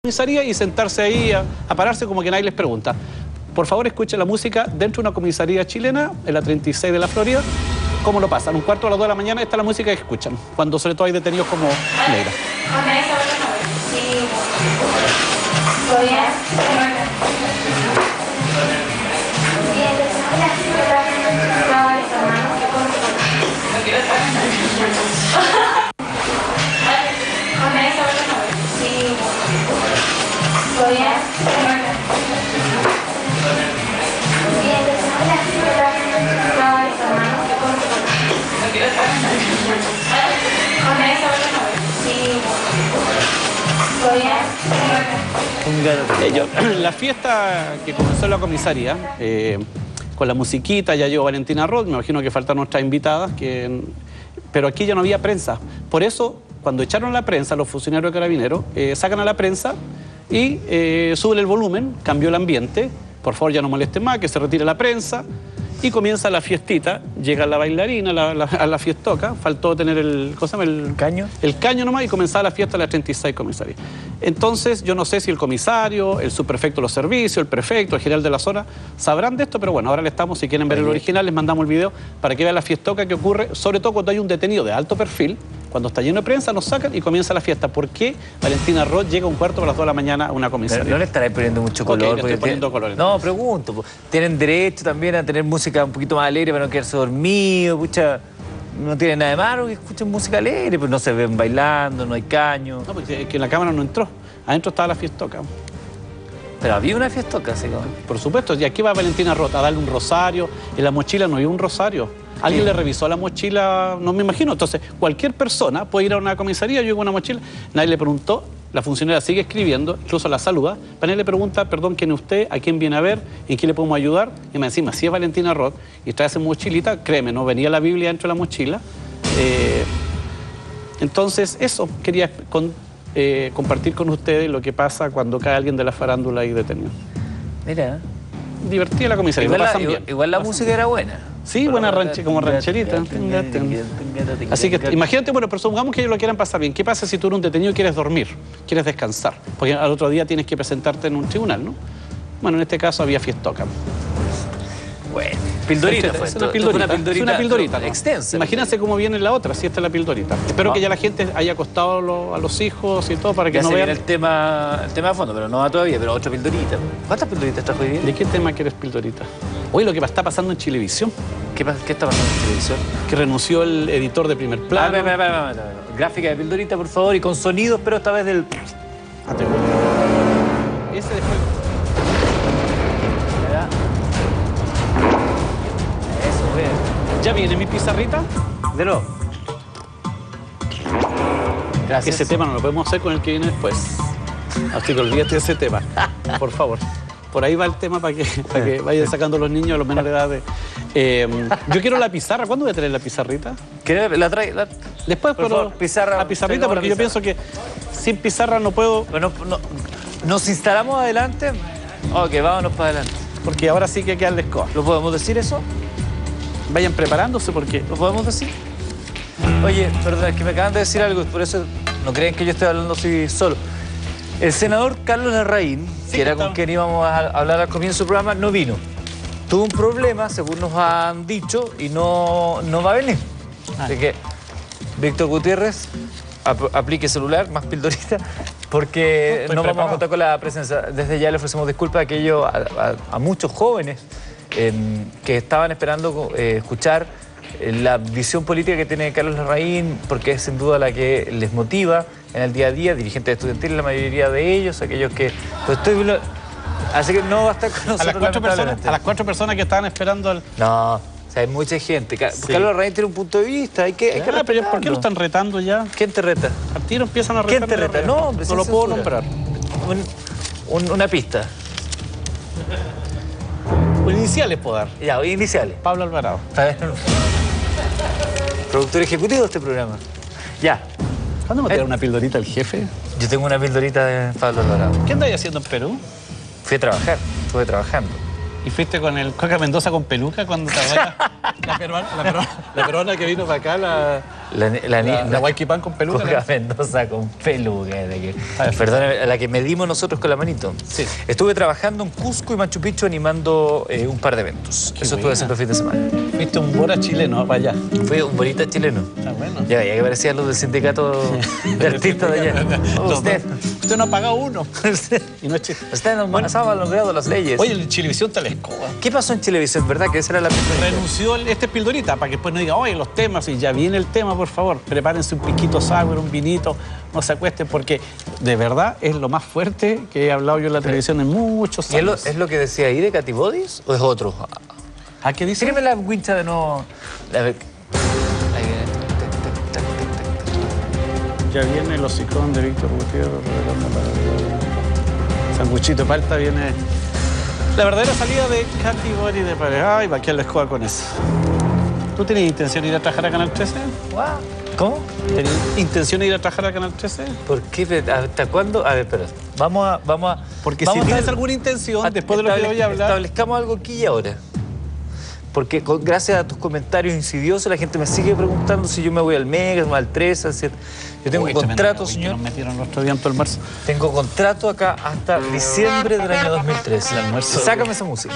comisaría y sentarse ahí a pararse como que nadie les pregunta. Por favor, escuchen la música dentro de una comisaría chilena, en la 36 de la Florida. ¿Cómo lo pasan? Un cuarto a las 2 de la mañana, esta es la música que escuchan, cuando sobre todo hay detenidos como Negra. La fiesta que comenzó en la comisaría, con la musiquita, ya llegó Valentina Roth, me imagino que faltan nuestras invitadas, pero aquí ya no había prensa. Por eso, cuando echaron la prensa, los funcionarios de Carabineros, sacan a la prensa y suben el volumen, cambió el ambiente, por favor ya no molesten más, que se retire la prensa, y comienza la fiestita, llega la bailarina a la fiestoca, faltó tener el caño. El caño nomás, y comenzaba la fiesta a las 36 comisarías. Entonces, yo no sé si el comisario, el subprefecto de los servicios, el prefecto, el general de la zona, sabrán de esto, pero bueno, ahora le estamos, si quieren ver el original, les mandamos el video para que vean la fiestoca que ocurre, sobre todo cuando hay un detenido de alto perfil, cuando está lleno de prensa, nos sacan y comienza la fiesta. ¿Por qué Valentina Roth llega un cuarto a las 2 de la mañana a una comisaría? No le estaré poniendo mucho color. Okay, poniendo color. No, pregunto. Tienen derecho también a tener música un poquito más alegre para no quedarse dormido. Pucha, no tiene nada de malo que escuchen música alegre, pues no se ven bailando, no hay caño. No, porque es que la cámara no entró. Adentro estaba la fiestoca. Pero había una fiestoca, así como... Por supuesto. Y aquí va Valentina Roth a darle un rosario. En la mochila no había un rosario. Alguien le revisó la mochila, no me imagino. Entonces, cualquier persona puede ir a una comisaría, yo llevo una mochila, nadie le preguntó, la funcionaria sigue escribiendo, incluso la saluda, nadie le pregunta, perdón, ¿quién es usted? ¿A quién viene a ver? ¿En qué le podemos ayudar? Y me encima, si es Valentina Roth y trae esa mochilita, créeme, no venía la Biblia dentro de la mochila. Entonces, eso, quería compartir con ustedes lo que pasa cuando cae alguien de la farándula y detenido. Mira. Divertida la comisaría, igual la música era buena. Sí, buena como rancherita. Así que imagínate, bueno, pero supongamos que ellos lo quieran pasar bien. ¿Qué pasa si tú eres un detenido y quieres dormir, quieres descansar? Porque al otro día tienes que presentarte en un tribunal, ¿no? Bueno, en este caso había fiestoca. Bueno, pildorita fue. Es una pildorita, ¿no? Extensa. Imagínense cómo viene la otra, si esta es la pildorita. Espero que ya la gente haya acostado a los hijos y todo para que ya no vean. El tema de fondo, pero no va todavía, pero otra pildorita. ¿Cuántas pildoritas trajo hoy día? ¿De qué tema quieres pildorita? Hoy lo que está pasando en Chilevisión. ¿Qué está pasando en Chilevisión? Que renunció el editor de Primer Plano. Gráfica de pildorita, por favor, y con sonidos, pero esta vez del... Ese después... ¿Ya viene mi pizarrita? De nuevo. Gracias. Ese tema no lo podemos hacer con el que viene después. Así que olvídate de ese tema, por favor. Por ahí va el tema para que vayan sacando los niños a los menores de edad. Yo quiero la pizarra. ¿Cuándo voy a traer la pizarrita? ¿La trae? Después, por favor, la pizarrita, porque yo pienso que sin pizarra no puedo... Bueno, ¿nos instalamos adelante? Ok, vámonos para adelante. Porque ahora sí que hay que darle escoba. ¿Lo podemos decir eso? Vayan preparándose porque... ¿Lo podemos decir? Oye, perdón, es que me acaban de decir algo, por eso no creen que yo esté hablando así solo. El senador Carlos Larraín, que era con quien íbamos a hablar al comienzo del programa, no vino. Tuvo un problema, según nos han dicho, y no va a venir. Así que, Víctor Gutiérrez, aplique celular, más pildorita, porque no vamos a contar con la presencia. Desde ya le ofrecemos disculpas a muchos jóvenes que estaban esperando escuchar la visión política que tiene Carlos Larraín, porque es sin duda la que les motiva en el día a día, dirigentes estudiantiles, la mayoría de ellos, aquellos que... así que no va a estar con nosotros. A las 4 personas que estaban esperando al... No, o sea, hay mucha gente. Sí. Carlos Larraín tiene un punto de vista, hay que pero ¿por qué lo están retando ya? ¿Quién te reta? Al tiro empiezan a retar. ¿Quién te reta? No, no lo puedo nombrar. Una pista. Iniciales puedo dar. Ya, iniciales. Pablo Alvarado. Productor ejecutivo de este programa. Ya. ¿Cuándo me va a tirar una pildorita el jefe? Yo tengo una pildorita de Pablo Alvarado. ¿Qué andáis haciendo en Perú? Fui a trabajar, estuve trabajando. ¿Y fuiste con el Coca Mendoza con peluca cuando te la peruana que vino para acá, La Huayquipán con peluca. Coca Mendoza con peluca. Perdón, a la que medimos nosotros con la manito. Sí. Estuve trabajando en Cusco y Machu Picchu animando un par de eventos. Eso estuve haciendo el fin de semana. Viste un bora chileno para allá. Fui un bonita chileno. Está bueno. Ya que parecían los del sindicato de artistas de allá. Usted no ha pagado uno. Y no es chiste. Usted no ha logrado las leyes. Oye, en Chilevisión está la escoba. ¿Qué pasó en Chilevisión, verdad? Que esa era la primera. Renunció este es Pildorita, para que después no diga, oye, los temas, y ya viene el tema, por favor. Prepárense un piquito sour, un vinito, no se acuesten, porque de verdad es lo más fuerte que he hablado yo en la televisión en muchos años. ¿Es lo que decía ahí de Katy Bodys o es otro? ¿A qué dice? Tíreme la wincha de nuevo. Ya viene el hocicón de Víctor Gutiérrez revelando la... Sanguchito de palta viene... La verdadera salida de Katy Bodys de Pareja. Ay, va a quedar la escoba con eso. ¿Tú tenías intención de ir a trabajar a Canal 13? ¿Cómo? ¿Tenías intención de ir a trabajar a Canal 13? ¿Por qué? ¿Hasta cuándo? A ver, espera. Vamos a... Porque si tienes alguna intención, después de lo que voy a hablar... Establezcamos algo aquí y ahora. Porque gracias a tus comentarios insidiosos la gente me sigue preguntando si yo me voy al Mega, al 13, al 7. Yo tengo un contrato, señor. Nos metieron el otro día en todo el marzo. Tengo contrato acá hasta diciembre del año 2013. El almuerzo. Sácame esa música.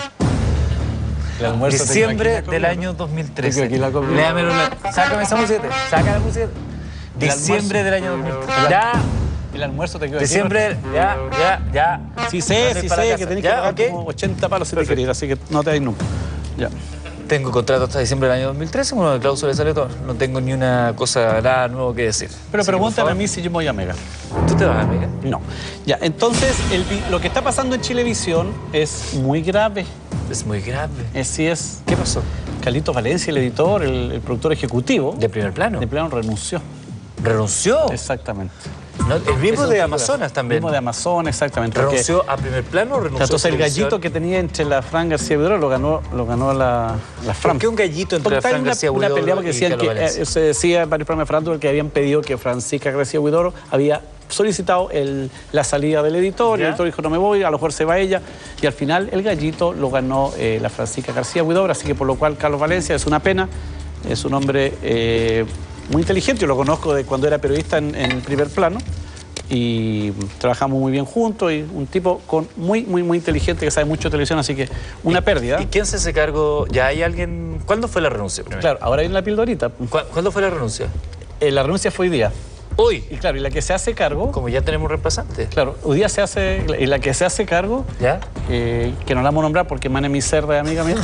El almuerzo. Diciembre del año 2013. Léamelo. Sácame esa música. Saca la música. Diciembre del año 2013. Ya. El almuerzo te quedó aquí. Diciembre, ya. Sí sé, que tenés que pagar como 80 palos si te querés ir, así que no te vais nunca. Ya. Tengo contrato hasta diciembre del año 2013, bueno, de cláusula sale todo. No tengo ni una cosa, nada nuevo que decir. Pero así pregúntame a mí si yo me voy a Mega. ¿Tú te vas a Mega? No. Ya, entonces, lo que está pasando en Chilevisión es muy grave. Es muy grave. Sí es. ¿Qué pasó? Carlitos Valencia, el editor, el productor ejecutivo. ¿De Primer Plano? De Plano renunció. ¿Renunció? Exactamente. No, el mismo de Amazonas también. El mismo de Amazonas, exactamente. ¿Renunció a Primer Plano o renunció entonces el gallito que tenía entre la Fran García Huidobro lo ganó la Fran. ¿Por qué un gallito entre la Fran García Huidobro una pelea porque decían que se decía en varios programas de Fran que habían pedido que Francisca García Huidobro había solicitado la salida del editor, y el editor dijo no me voy, a lo mejor se va ella, y al final el gallito lo ganó la Francisca García Huidobro, así que por lo cual Carlos Valencia es una pena, es un hombre muy inteligente, yo lo conozco de cuando era periodista en Primer Plano, y trabajamos muy bien juntos, y un tipo muy inteligente que sabe mucho de televisión, así que una pérdida. ¿Y quién se hace cargo? ¿Ya hay alguien? ¿Cuándo fue la renuncia primero? Claro, ahora viene la pildorita. ¿Cuándo fue la renuncia? La renuncia fue hoy día. ¿Hoy? Y claro, y la que se hace cargo... Como ya tenemos un reemplazante. Claro, hoy día se hace... Y la que se hace cargo, ¿ya? Que no la vamos a nombrar porque Mane mi cerda, amiga mía,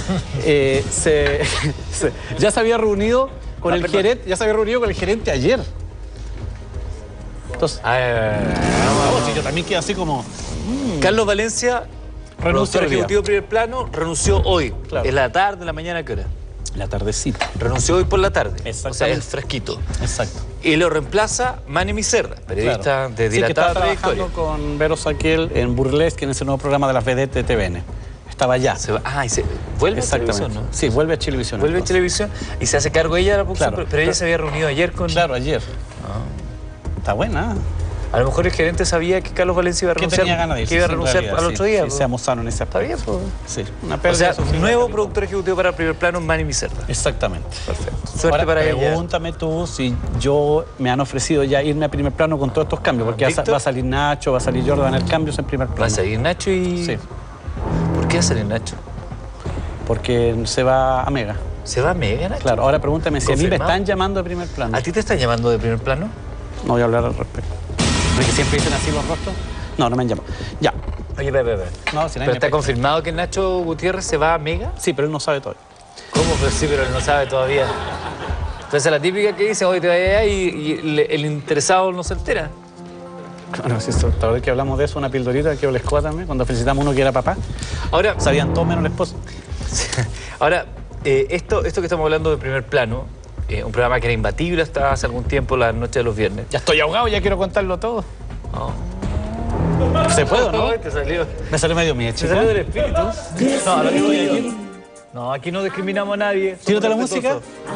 ya se había reunido con el gerente, ayer. Entonces, sí, yo también quedé así como... Carlos Valencia, renunció ejecutivo Primer Plano, renunció hoy. Claro. ¿En la tarde, en la mañana, qué hora? La tardecita. Renunció hoy por la tarde. Exacto. O sea, el fresquito. Exacto. Y lo reemplaza Mane Micerda, periodista de dilatada trayectoria. Trabajando con Vero Saquiel en Burlesque, en ese nuevo programa de las vedettes de TVN. Estaba allá. Vuelve a Chilevisión, ¿no? Sí, vuelve a Chilevisión. Vuelve a Chilevisión y se hace cargo ella de la producción, claro, pero ella se había reunido ayer con... Claro, ayer. Está buena. A lo mejor el gerente sabía que Carlos Valencia iba a renunciar. Que tenía ganas de irse, que iba a renunciar al otro día. Sí, seamos sanos en ese aspecto. Está bien, pues. Sí, una pérdida. O sea, nuevo productor ejecutivo para Primer Plano, Mane Micerda. Exactamente. Perfecto. Suerte ahora, para ella. Pregúntame tú si me han ofrecido ya irme a Primer Plano con todos estos cambios, porque va a salir Nacho, va a salir Jordan, el cambio es en Primer Plano. Va a salir Nacho y... Sí. ¿Por qué va a salir Nacho? Porque se va a Mega. ¿Se va a Mega, Nacho? Claro, ahora pregúntame si a mí me están llamando de Primer Plano. ¿A ti te están llamando de Primer Plano? No voy a hablar al respecto. ¿No es que siempre dicen así los rostros? No me han llamado. Ya. Oye, Pepe. No, si ¿Pero está confirmado que Nacho Gutiérrez se va a Mega? Sí, pero él no sabe todavía. ¿Cómo? Pero sí, pero él no sabe todavía. Entonces la típica que dice, hoy te vayas allá y el interesado no se entera. Bueno, si tal vez que hablamos de eso, una pildorita que les cuesta también, cuando felicitamos a uno que era papá. Ahora, sabían todo menos el esposo. Ahora, esto que estamos hablando de Primer Plano, un programa que era imbatible hasta hace algún tiempo, la noche de los viernes. Ya estoy ahogado, ya quiero contarlo todo. Oh. ¿Se puede, no? Te salió. Me salió medio mía, chico. ¿Te salió del espíritu? No, a lo que voy aquí. No, aquí no discriminamos a nadie. ¿Tírate la música?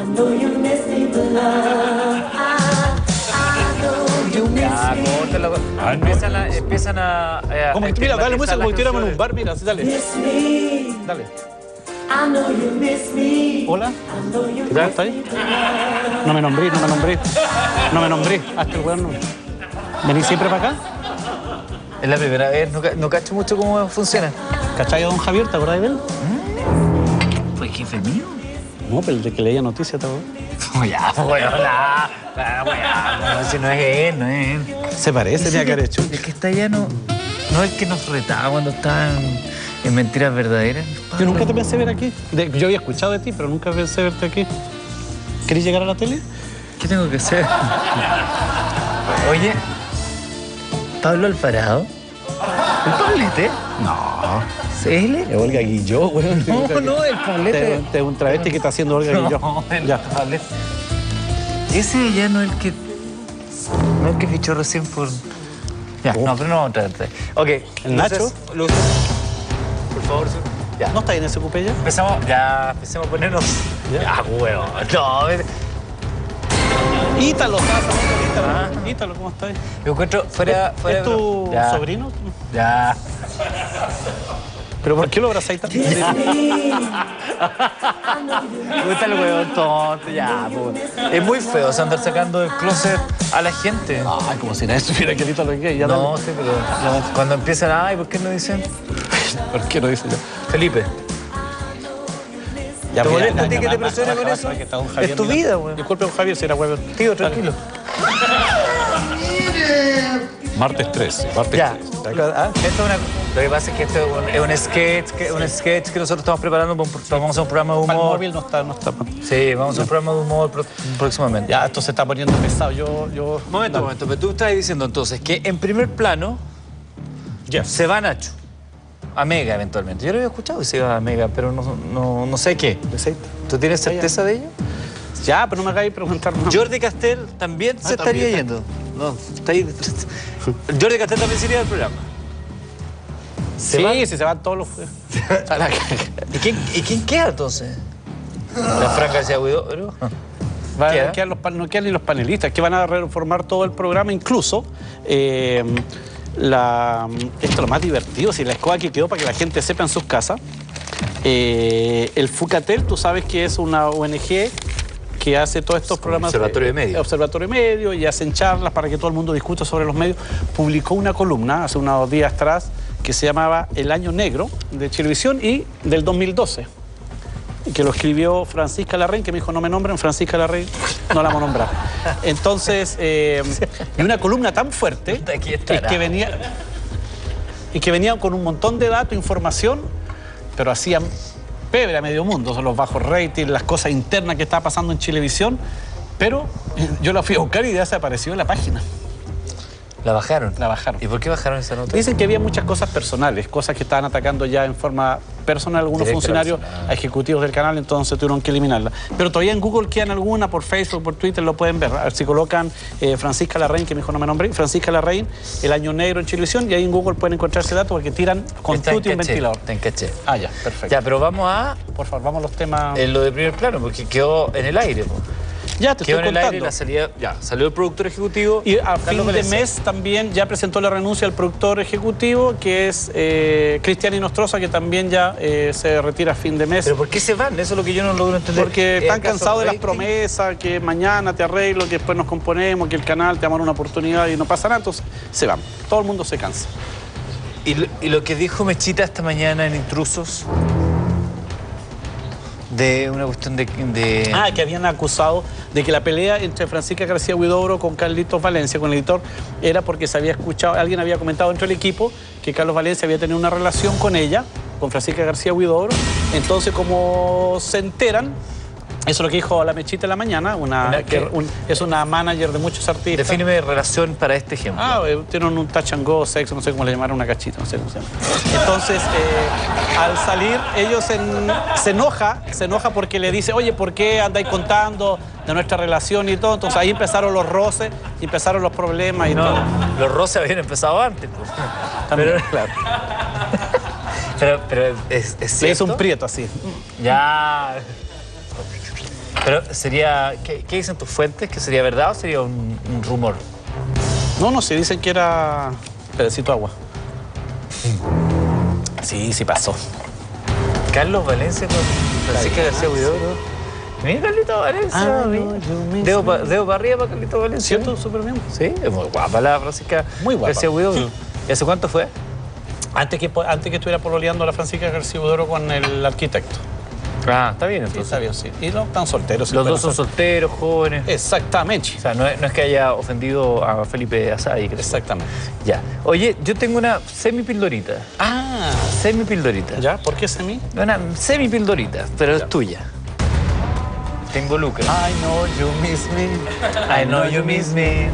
Ya, córtala. Empiezan a como que, mira, dale música como que estuviéramos en un bar, mira, así, dale. Dale. Hola, ¿qué tal? ¿Está ahí? No me nombré. Hasta el weón no. ¿Venís siempre para acá? Es la primera vez, no cacho mucho cómo funciona. ¿Cachai a don Javier? ¿Te acordás de él? ¿Fue jefe mío? No, pero el de que leía noticias, ¿te acordás? Ya, bueno, si no es él, no es él. Se parece, tenía que haber hecho. El que está allá no es el que nos retaba cuando estaban en Mentiras Verdaderas. Yo nunca te pensé ver aquí. Yo había escuchado de ti, pero nunca pensé verte aquí. ¿Querés llegar a la tele? ¿Qué tengo que hacer? Oye, ¿Pablo Alvarado? ¿El Pablete? No. ¿Él? Es Olga Guilló, weón. No, el Pablete. Es un travesti que está haciendo Olga Guilló. No, el Ya. Pablete. Ese ya no es el que... No es el que fichó recién por... Ya, no, pero no vamos a traerte. Ok. ¿El Nacho? Luces. Por favor, sí. Ya. ¿No está ahí en ese cupé ya? Empecemos a ponernos... Ya, huevo. No, Ítalo, Ítalo, ¿cómo estás? yo encuentro fuera... ¿Es tu Ya. sobrino? Ya. ¿Pero por qué lo abrazáis tanto? Me gusta el huevón tonto, ya, pues. Es muy feo andar sacando del closet a la gente. Ay, como si nadie supiera que Ítalo es gay. Ya No, sí, pero cuando empiezan, ay, ¿por qué no dicen? ¿Por qué no dice ya? Felipe. Ya, ¿Te mira, molesta a ti ya, que te baja, presione baja, con baja, eso? que está don Javier Es tu mirando. vida, güey. Disculpe, don Javier, si era huevo. Tío, tranquilo. Martes 13, martes Ya. 13. Esto es una... Lo que pasa es que esto es un sketch que nosotros estamos preparando. Vamos a hacer un programa de Para el humor. móvil no está. Sí, vamos a hacer un programa de humor próximamente. Ya, esto se está poniendo pesado. Momento. Pero tú estás diciendo entonces que en primer plano Jeff. se va Nacho. A Mega eventualmente. Yo lo había escuchado que se iba a Mega, pero no sé qué. ¿Tú tienes certeza de ello? Ya, pero no me hagáis preguntar más. Jordi Castell también se estaría también. yendo. No, está ahí. Jordi Castell también sería del programa. Sí, van? si se van todos los... ¿Y quién queda entonces? La Fran García Huidobro. No ¿Queda? quedan ni los panelistas, que van a reformar todo el programa, incluso esto es lo más divertido, si la escoba que quedó para que la gente sepa en sus casas. El Fucatel, tú sabes que es una ONG que hace todos estos programas. Observatorio de Medios. Observatorio de Medios, y hacen charlas para que todo el mundo discuta sobre los medios. Publicó una columna hace unos días atrás que se llamaba El Año Negro de Chilevisión y del 2012. Que lo escribió Francisca Larraín, que me dijo, no me nombren, Francisca Larraín, no la vamos a nombrar. Entonces, y una columna tan fuerte que venía con un montón de datos, información, pero hacían pebre a medio mundo, son los bajos ratings, las cosas internas que estaba pasando en Chilevisión, pero yo la fui a buscar y ya desapareció en la página. ¿La bajaron? La bajaron. ¿Y por qué bajaron esa nota? Dicen que había muchas cosas personales, cosas que estaban atacando ya en forma personal algunos Directa funcionarios personal. a ejecutivos del canal, entonces tuvieron que eliminarla. Pero todavía en Google quedan alguna, por Facebook, por Twitter, lo pueden ver. A ver si colocan Francisca Larraín, que mejor no me nombré, Francisca Larraín, El Año Negro en Chilevisión, y ahí en Google pueden encontrar ese dato porque tiran con Está en tutti un caché, ventilador. está en caché. Ah, ya, perfecto. Ya, pero vamos a Por favor, vamos a los temas. lo de primer plano, porque quedó en el aire. Po. Ya te Quedó estoy en el aire contando. la salida. Ya, salió el productor ejecutivo. Y a Carlos fin de Valencia. mes también ya presentó la renuncia al productor ejecutivo, que es Cristian Inostroza, que también ya se retira a fin de mes. ¿Pero por qué se van? Eso es lo que yo no logro entender. Porque están ¿Acaso cansados de las rating? promesas, que mañana te arreglo, que después nos componemos, que el canal te da una oportunidad y no pasa nada, entonces se van. Todo el mundo se cansa. Y lo que dijo Mechita esta mañana en Intrusos, de una cuestión de... Que habían acusado de que la pelea entre Francisca García Huidobro con Carlitos Valencia, con el editor, era porque se había escuchado, alguien había comentado dentro del equipo que Carlos Valencia había tenido una relación con ella, con Francisca García Huidobro. Entonces, como se enteran, eso es lo que dijo la Mechita en la mañana, es una manager de muchos artistas. Defíneme relación para este ejemplo. Tienen un touch and go, sexo, no sé cómo le llamaron, una cachita, no sé cómo se llama. Entonces, al salir, ellos se enoja porque le dice, oye, ¿por qué andáis contando de nuestra relación y todo? Entonces ahí empezaron los roces, empezaron los problemas y todo. Los roces habían empezado antes. Pues. También, claro. Pero es Le cierto. hizo un prieto así. Ya. Pero sería... ¿Qué dicen tus fuentes? ¿Que sería verdad o sería un rumor? No sé, dicen que era pedacito de agua. Sí pasó. Carlos Valencia con Francisca García Huidobro. Mira Carlito Valencia. Dedo para arriba para Carlito Valencia. ¿Cierto? Súper bien. Sí, es muy guapa la Francisca Muy guapa. García Huidobro. ¿Y hace cuánto fue? Antes que estuviera pololeando la Francisca García Huidobro con el arquitecto. Ah, está bien Sí, entonces. está bien, sí. Y no están solteros. Los dos son solteros, jóvenes. Exactamente. O sea, no es que haya ofendido a Felipe Asadi. Exactamente. Ya. Oye, yo tengo una semipildorita. Ah, Semipildorita. ¿ya? ¿Por qué semi? Una semipildorita, pero Ya. es tuya. Te involucra. I know you miss me. I know you miss me.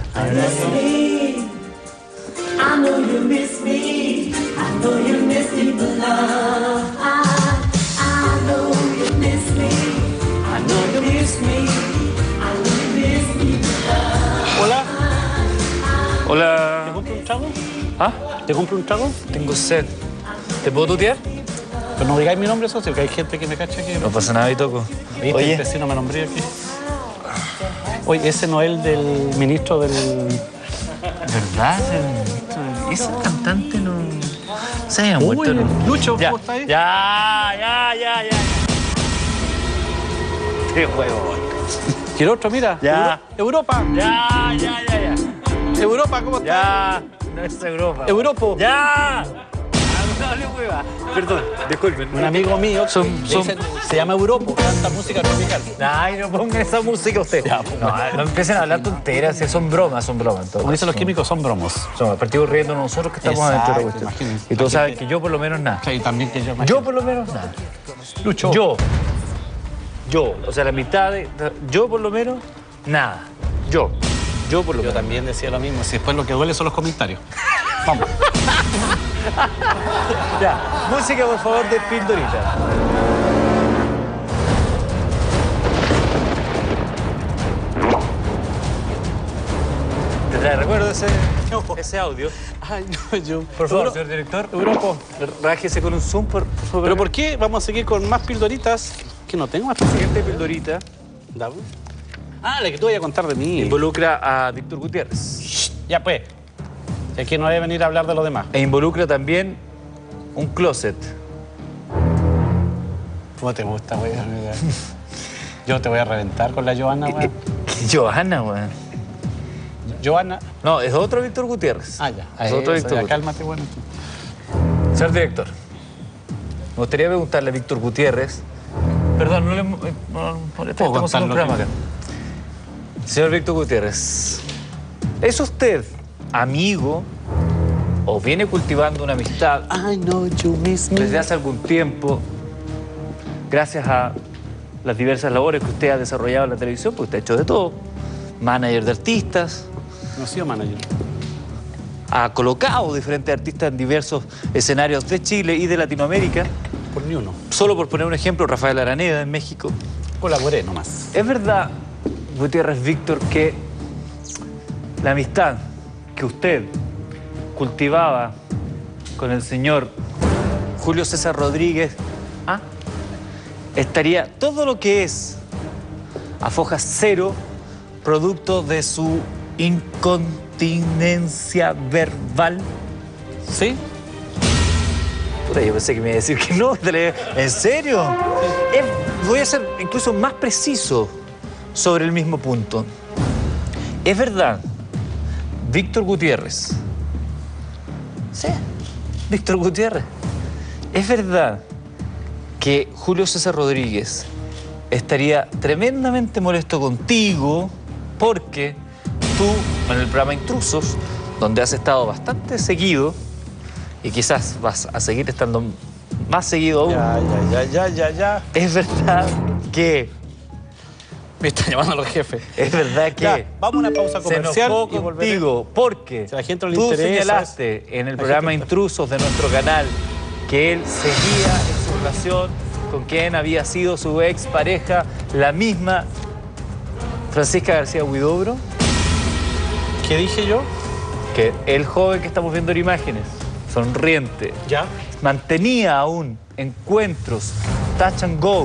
I know you miss me. I know you miss me, but love. I know you miss me. I know you miss me. I know you miss me, but love. Hola. ¿Te Hola. compro un trago? ¿Ah? ¿Te compro un trago? Tengo sed. ¿Te puedo tutear? Pero no digáis mi nombre, socio, que hay gente que me cacha aquí. No pasa nada y toco. ¿Viste? El Oye, vecino me nombré aquí. Oye, ese no es el del ministro del... ¿verdad? Ese cantante no... Se había muerto, ¿no? Lucho, Ya, ¿cómo está ahí? ya. Qué huevo. Quiero otro, mira. Ya. Europa. Ya. Europa, ¿cómo está? Ya. No es Europa. Europa. Ya. No hable hueva. Perdón, disculpen. Un amigo mío Son- se llama Europa, canta música tropical. Ay, no pongan esa música usted. No empiecen a hablar tonteras, son bromas en todo Como dicen los caso. químicos, son bromos. Son partidos riendo nosotros que estamos Exacto, adentro de la cuestión. imagínense. Y todos saben que yo por lo menos nada. Y también que yo... Yo por lo menos nada. Lucho. Yo, o sea, la mitad de... Yo por lo menos nada. Yo por lo Yo menos. también decía lo mismo. Si después lo que duele son los comentarios. Vamos. Ya, música por favor de Pildorita. ¿Te recuerdo ese audio? Ay, no, yo... Por favor, señor director. Europa. Rájese con un zoom, por favor. ¿Pero por qué vamos a seguir con más pildoritas? Que no tengo más pildoritas. Siguiente Pildorita Dame. Ah, la que te voy a contar de mí. involucra a Víctor Gutiérrez. Ya pues. Si aquí no debe venir a hablar de los demás. E involucra también un closet. ¿Cómo te gusta, güey? Yo te voy a reventar con la Johanna, güey. Johanna, weón. Johanna. No, es otro Víctor Gutiérrez. Ah, ya. Es otro Eso, Víctor ya, Gutiérrez. cálmate, bueno. Señor director, me gustaría preguntarle a Víctor Gutiérrez. Perdón, no le moleste, Puedo estamos en un contarlo programa aquí. acá. Señor Víctor Gutiérrez, ¿es usted amigo o viene cultivando una amistad I know you miss me. desde hace algún tiempo, gracias a las diversas labores que usted ha desarrollado en la televisión? Porque usted ha hecho de todo. Manager de artistas, No he sido manager. ha colocado diferentes artistas en diversos escenarios de Chile y de Latinoamérica. Por ni uno. Solo por poner un ejemplo, Rafael Araneda en México. Colaboré nomás. ¿Es verdad, Gutiérrez Víctor, que la amistad que usted cultivaba con el señor Julio César Rodríguez estaría todo lo que es a foja cero, producto de su incontinencia verbal? ¿Sí? Puta, yo pensé que me iba a decir que no. ¿En serio? Voy a ser incluso más preciso sobre el mismo punto. ¿Es verdad, Víctor Gutiérrez? Sí, Víctor Gutiérrez. ¿Es verdad que Julio César Rodríguez estaría tremendamente molesto contigo porque tú, en el programa Intrusos, donde has estado bastante seguido, y quizás vas a seguir estando más seguido aún, Ya. es verdad que... Me están llamando los jefes. Es verdad que... Ya, vamos a una pausa se comercial enojó y volveré. contigo porque Si a la gente no le tú interesa, señalaste en el la programa gente- Intrusos de nuestro canal que él seguía en su relación con quien había sido su ex pareja, la misma Francisca García Huidobro, ¿Qué dije yo? que el joven que estamos viendo en imágenes, sonriente, Ya. mantenía aún encuentros touch and go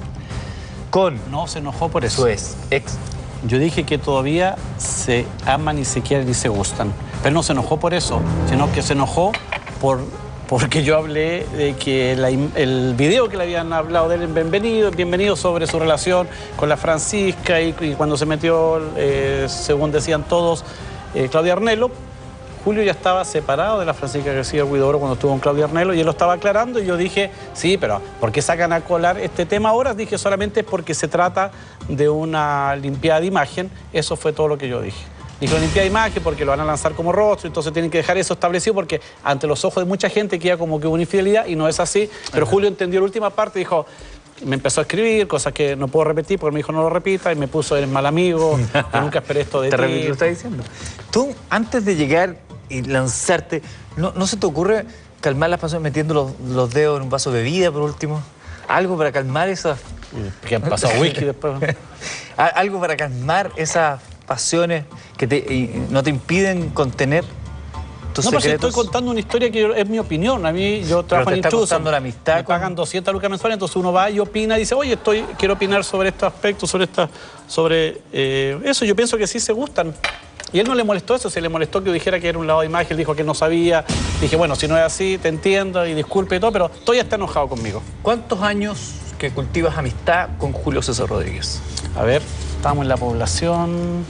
con No se enojó por eso. su ex. Yo dije que todavía se aman y se quieren y se gustan. Pero no se enojó por eso, sino que se enojó por porque yo hablé de que el video que le habían hablado de él en Bienvenido sobre su relación con la Francisca y cuando se metió, según decían todos, Claudia Arnelo, Julio ya estaba separado de la Francisca García Huidobro cuando estuvo con Claudia Arnelo y él lo estaba aclarando y yo dije, sí, pero ¿por qué sacan a colar este tema ahora? Dije solamente es porque se trata de una limpiada de imagen, eso fue todo lo que yo dije. Dije limpiada de imagen porque lo van a lanzar como rostro, entonces tienen que dejar eso establecido porque ante los ojos de mucha gente queda como que una infidelidad y no es así, pero Julio entendió la última parte y dijo... Me empezó a escribir, cosas que no puedo repetir porque me dijo no lo repita y me puso eres mal amigo, yo nunca esperé esto de ti. Lo estás diciendo. Tú, antes de llegar y lanzarte, ¿no se te ocurre calmar las pasiones metiendo los dedos en un vaso de bebida, por último? Algo para calmar esas... Que han pasado whisky después. Algo para calmar esas pasiones que no te impiden contener tus secretos. No, pero si estoy contando una historia que es mi opinión. A mí, yo trabajo en Intruso. Contando la amistad. Me pagan 200 lucas mensuales, entonces uno va y opina y dice, oye, quiero opinar sobre estos aspectos, sobre eso. Yo pienso que sí se gustan. Y él no le molestó eso, se le molestó que yo dijera que era un lado de imagen, él dijo que no sabía. Dije, bueno, si no es así, te entiendo y disculpe y todo, pero todavía está enojado conmigo. ¿Cuántos años que cultivas amistad con Julio César Rodríguez? A ver, estábamos en la población...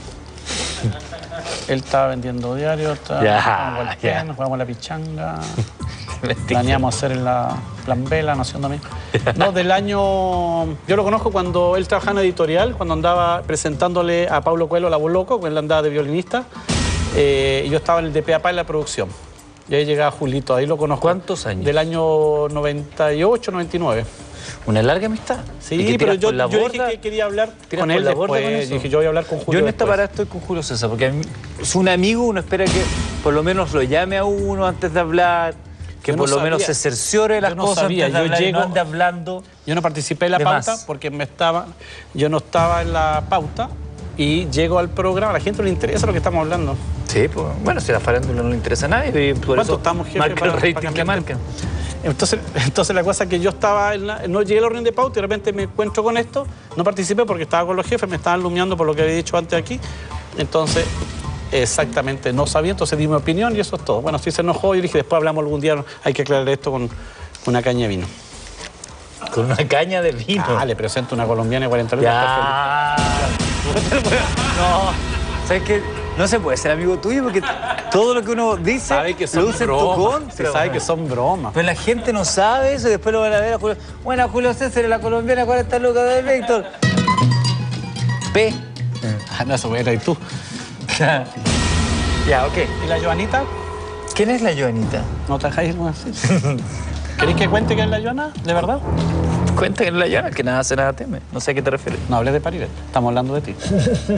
Él estaba vendiendo diarios, jugábamos a la pichanga, planeamos hacer en la Plan B, la Nación Domingo. No, del año... Yo lo conozco cuando él trabajaba en editorial, cuando andaba presentándole a Pablo Coelho La Voz Loco, cuando él andaba de violinista, y yo estaba en el de Peapá en la producción. Y ahí llegaba Julito, ahí lo conozco. ¿Cuántos años? Del año 98, 99. Una larga amistad. Sí, pero yo dije que quería hablar con él después. Dije, yo voy a hablar con Julio. Yo en esta parada estoy con Julio César, porque es un amigo, uno espera que por lo menos lo llame a uno antes de hablar, que por lo menos se cerciore de las cosas antes de hablar y no ande hablando. Yo no participé en la pauta porque yo no estaba en la pauta y llego al programa. A la gente no le interesa lo que estamos hablando. Sí, pues bueno, si a la farándula no le interesa a nadie. Y por eso estamos, jefe, marca el rating que marca. Entonces la cosa es que yo estaba, no llegué al orden de pauta y de repente me encuentro con esto, no participé porque estaba con los jefes, me estaban lumeando por lo que había dicho antes aquí, entonces exactamente no sabía, entonces di mi opinión y eso es todo. Bueno, sí se enojó y dije, después hablamos algún día, hay que aclarar esto con una caña de vino. ¿Con una caña de vino? Ah, le presento una colombiana de 40 lucas. Ya. No, ¿sabes qué? No se puede ser amigo tuyo porque todo lo que uno dice sabe que son bromas. Se sabe que son bromas. Pero la gente no sabe eso y después lo van a ver a Julio. Bueno, Julio César, la colombiana, 40 lucas de Víctor. P. Ah, no, eso era y tú. Ya, ok. ¿Y la Joanita? ¿Quién es la Joanita? ¿No trabajáis algo así? ¿Queréis que cuente quién es la Joana? ¿De verdad? Cuenta quién es la Joana, que nada hace, nada teme. No sé a qué te refieres. No hables de Paribet, estamos hablando de ti.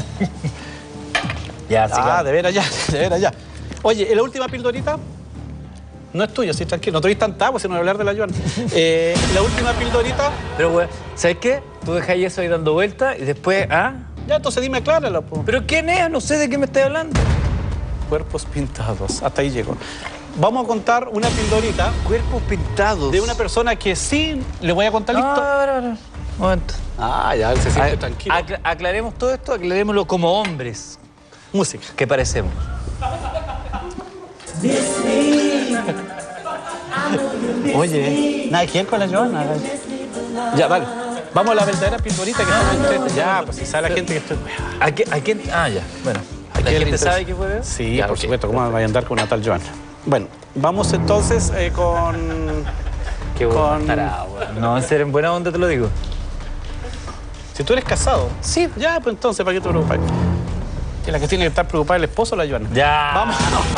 Ya, sí, de veras ya. Oye, la última pildorita no es tuya, sí, tranquilo. No te oís tan tapo si no voy a hablar de la Joana. La última pildorita... Pero, güey, ¿sabes qué? Tú dejáis eso ahí dando vueltas y después, ¿ah? Ya, entonces dime, acláralo, po. ¿Pero quién es? No sé de qué me estás hablando. Cuerpos pintados, hasta ahí llego. Vamos a contar una pildorita. Cuerpos pintados. De una persona que sí le voy a contar listo. No. Momento. Ah, ya, él se siente tranquilo. Aclaremos todo esto, aclarémoslo como hombres. Música. ¿Qué parecemos? Oye, nada que ver con la Joana. Ya, vale. Vamos a la verdadera pildorita que estamos entre... Ya, pues si sabe la gente que estoy... ¿A quién? Ah, ya, bueno. ¿La gente sabe qué puede ver? Sí, ya, por supuesto. ¿Cómo va a andar con una tal Joana? Bueno, vamos entonces con... Qué bueno. No, en serio, en buena onda te lo digo. Si tú eres casado. Sí. Ya, pues entonces, ¿para qué te preocupas? Que la que tiene que estar preocupada es el esposo o la Joana. Ya. Vamos.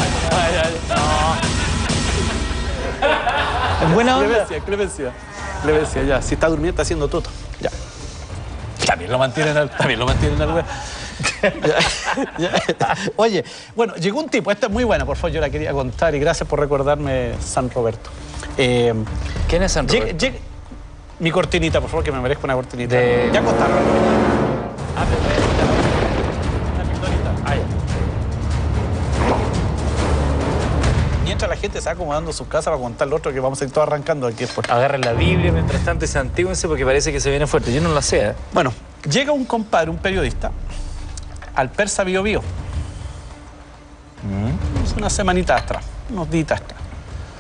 No. En buena onda. Clemencia, ya. Si está durmiendo, está haciendo tuto. Ya. También lo mantienen al web. Ya. Oye, bueno, llegó un tipo, esta es muy buena, por favor, yo la quería contar y gracias por recordarme San Roberto. ¿Quién es San Roberto? Mi cortinita, por favor, que me merezca una cortinita. De... Ya contaron. Mientras la gente se va acomodando sus casas para contar lo otro que vamos a ir todos arrancando aquí después. Agarren la Biblia mientras tanto y se antiguense porque parece que se viene fuerte. Yo no la sé, ¿eh? Bueno, llega un compadre, un periodista, al Persa Bio Bio. Una semanita atrás, unos días atrás.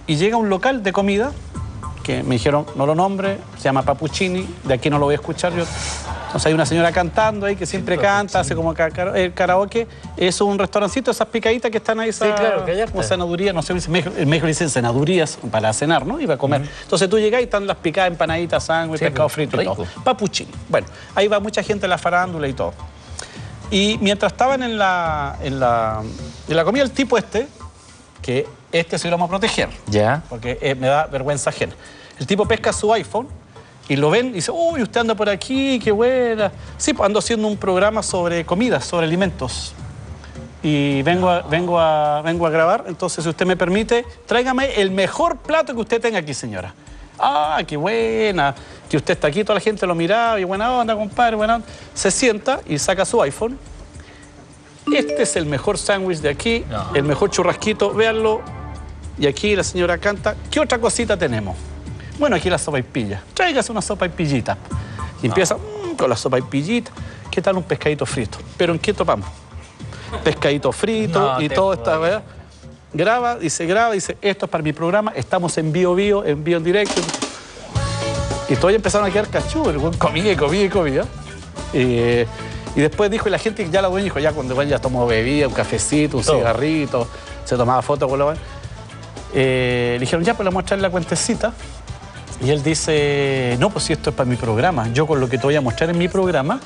y llega a un local de comida que me dijeron, no lo nombre, se llama Papuccini, de aquí no lo voy a escuchar yo. Entonces hay una señora cantando ahí que siempre canta, hace como karaoke. Es un restaurancito, esas picaditas que están ahí, Sí, claro, que como cenaduría, no sé, en México le dicen cenadurías para cenar, ¿no? Y para comer. Entonces tú llegás y están las picadas, empanaditas, sándwich, pescado frito y todo. Papuccini. Bueno, ahí va mucha gente a la farándula y todo. Y mientras estaban en la comida, el tipo que sí lo vamos a proteger. Ya. Porque me da vergüenza ajena. El tipo pesca su iPhone y lo ven y dice, uy, usted anda por aquí, qué buena. Sí, pues ando haciendo un programa sobre comidas, sobre alimentos. Y vengo a grabar, entonces si usted me permite, tráigame el mejor plato que usted tenga aquí, señora. Ah, qué buena, que usted está aquí, toda la gente lo miraba y buena onda, compadre, buena onda. Se sienta y saca su iPhone. Este es el mejor sándwich de aquí, el mejor churrasquito, véanlo. Y aquí la señora canta, ¿qué otra cosita tenemos? Bueno, aquí la sopaipilla. Tráigase una sopaipillita. Y empieza con la sopaipillita. ¿Qué tal un pescadito frito? ¿Pero en qué topamos? Pescadito frito y todo esta, ¿verdad? Graba, dice, esto es para mi programa, estamos en vivo en directo. Y todos ya empezaron a quedar cachudos, el güey comía. Y después dijo, y la gente ya la dueña dijo, ya cuando el güey ya tomó bebida, un cafecito, un cigarrito, se tomaba fotos con la güey. Le dijeron, ya, pues le vamos a traer la cuentecita. Y él dice, no, pues si esto es para mi programa, yo con lo que te voy a mostrar en mi programa,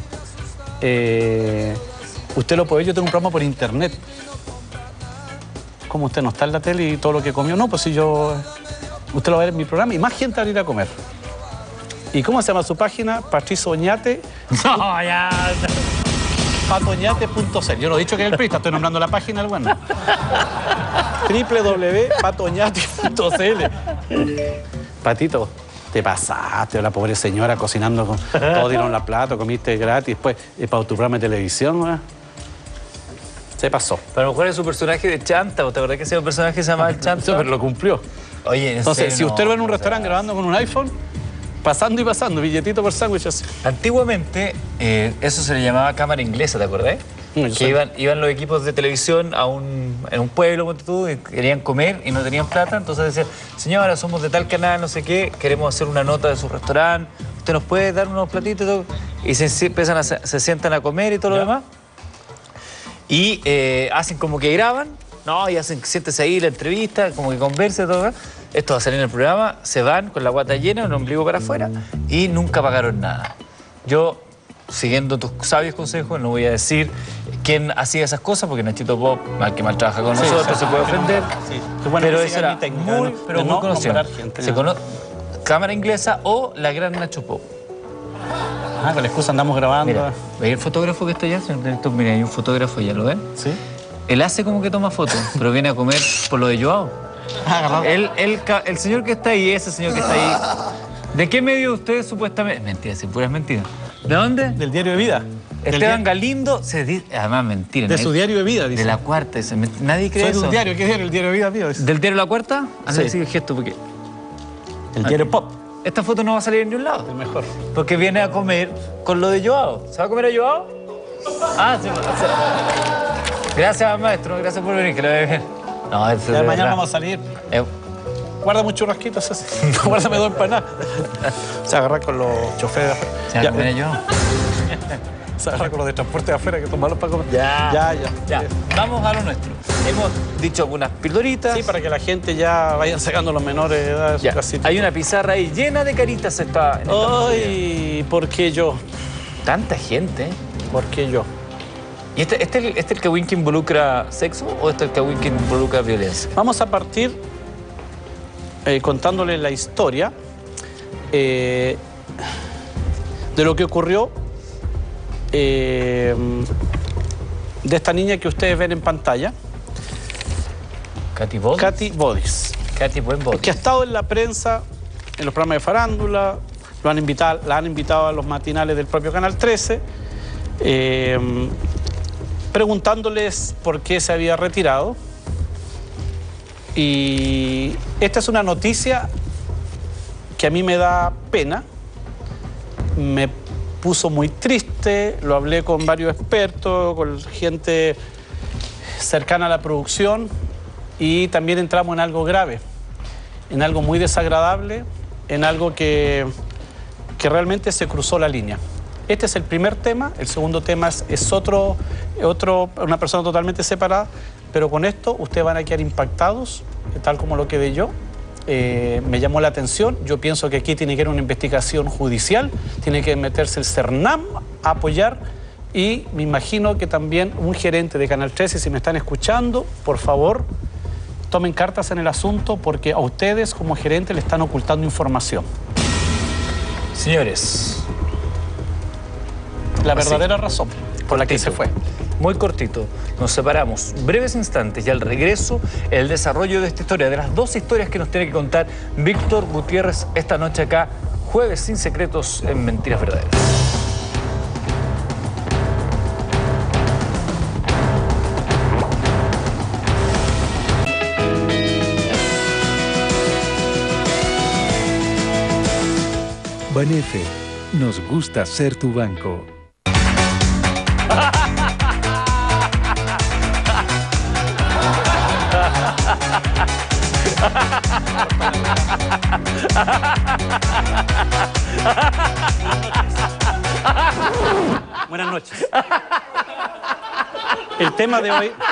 usted lo puede ver, yo tengo un programa por internet. ¿Cómo usted no está en la tele y todo lo que comió? No, pues si usted lo va a ver en mi programa y más gente va a ir a comer. ¿Y cómo se llama su página? Patricio Oñate. No, ya. Patoñate.cl. Yo no he dicho que es el periodista, estoy nombrando la página del bueno. www.patoñate.cl. Patito, te pasaste, la pobre señora cocinando, todos dieron la plata, comiste gratis, después para tu programa de televisión, ¿no? Se pasó. Pero a lo mejor es su personaje de Chanta, ¿te acordás que ese personaje se llamaba el Chanta? Pero lo cumplió. Oye, entonces, si usted lo ve en un restaurante grabando con un iPhone, pasando y pasando, billetito por sándwich así. Antiguamente, eso se le llamaba cámara inglesa, ¿te acordás? Que iban los equipos de televisión en un pueblo, ponte tú, y querían comer y no tenían plata, entonces decían, señora, somos de tal canal, no sé qué, queremos hacer una nota de su restaurante, ¿usted nos puede dar unos platitos? Y todo? Y se sientan a comer y todo lo demás. Y hacen como que graban, y hacen, siéntese ahí la entrevista, como que converse, todo. Esto va a salir en el programa, se van con la guata llena, el ombligo para afuera, y nunca pagaron nada. Yo, siguiendo tus sabios consejos, no voy a decir quién hacía esas cosas, porque Nachito Pop, mal que mal trabaja con nosotros, se puede ofender. Sí. Bueno, pero eso era muy conocido. Se conoce cámara inglesa o la gran Nacho Pop. Ah, con la excusa andamos grabando. Mira, ¿veis el fotógrafo que está allá? Mira, hay un fotógrafo, ¿ya lo ven? Sí. Él hace como que toma fotos, pero viene a comer por lo de Joao. El señor que está ahí, ese señor que está ahí, ¿de qué medio usted supuestamente? Mentira, si puras mentiras. ¿De dónde? Del Diario de Vida. Esteban Galindo se dice, además mentira. De su Diario de Vida, dice. De La Cuarta, nadie cree eso. Soy de un diario, ¿qué diario? El Diario de Vida mío. ¿Del Diario La Cuarta? Sí. Así el gesto, porque... El Diario Pop. Esta foto no va a salir en ningún lado. El mejor. Porque viene a comer con lo de Joao. ¿Se va a comer a Joao? Ah, sí. Gracias, maestro. Gracias por venir, que le vaya bien. No, ya mañana vamos a salir. Guarda muchos rasquitos así. No, guárdame dos empanadas. Se agarra con los choferes. ¿Se va a comer Joao? Se agarra con los de transporte de afuera que tomarlos para comer. Ya. Vamos a lo nuestro. Hemos dicho algunas pildoritas. Sí, para que la gente ya vayan sacando los menores de edad de su casita. Hay una pizarra ahí llena de caritas. Ay, ¿por qué yo? Tanta gente. ¿Por qué yo? ¿Y este es el Kawin que involucra sexo o este es el Kawin que involucra violencia? Vamos a partir contándole la historia de lo que ocurrió de esta niña que ustedes ven en pantalla. Katy Bodis. Katy Buen Bodis. Que ha estado en la prensa, en los programas de farándula, la han invitado a los matinales del propio Canal 13, preguntándoles por qué se había retirado. Y esta es una noticia que a mí me da pena, me puso muy triste, lo hablé con varios expertos, con gente cercana a la producción y también entramos en algo grave. en algo muy desagradable, en algo que realmente se cruzó la línea. Este es el primer tema, el segundo tema es otro, una persona totalmente separada, pero con esto ustedes van a quedar impactados, tal como lo quedé yo. Me llamó la atención, yo pienso que aquí tiene que haber una investigación judicial, tiene que meterse el CERNAM a apoyar y me imagino que también un gerente de Canal 13, si me están escuchando, por favor, tomen cartas en el asunto porque a ustedes como gerente le están ocultando información. Señores, la verdadera razón por la que se fue. Muy cortito, nos separamos breves instantes y al regreso el desarrollo de esta historia, de las dos historias que nos tiene que contar Víctor Gutiérrez esta noche acá, Jueves sin Secretos en Mentiras Verdaderas. Banefe, nos gusta ser tu banco. Buenas noches. El tema de hoy...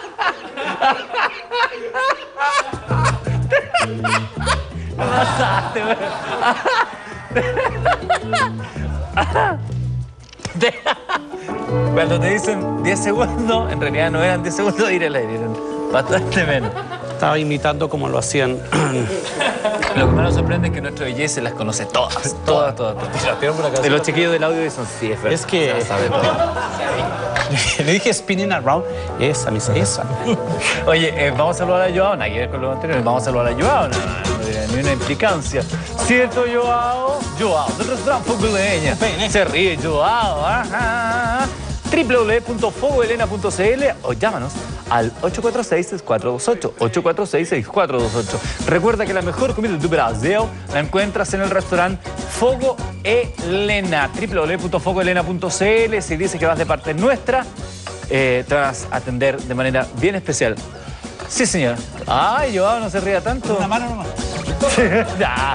Cuando te dicen 10 segundos, en realidad no eran 10 segundos de ir al aire, eran bastante menos. Estaba imitando como lo hacían. Lo que más nos sorprende es que nuestro DJ se las conoce todas. De los chiquillos del audio dicen, sí, es verdad. Es que... Se sabe todo. Le dije spinning around. Esa, misa, esa. Oye, vamos a saludar a Joao, nada que ver con lo anterior, vamos a saludar a Joao, no tiene ni una implicancia. ¿Cierto, Joao? Joao, del restaurante Fogo de Leña. Se ríe Joao, ajá. www.fogoelena.cl o llámanos al 846-6428, 846-6428. Recuerda que la mejor comida de Brasil la encuentras en el restaurante Fogo Elena, www.fogoelena.cl. Si dices que vas de parte nuestra, te vas a atender de manera bien especial. Sí, señor. Ay, Joao, no se ría tanto. Una mano nomás. Ya.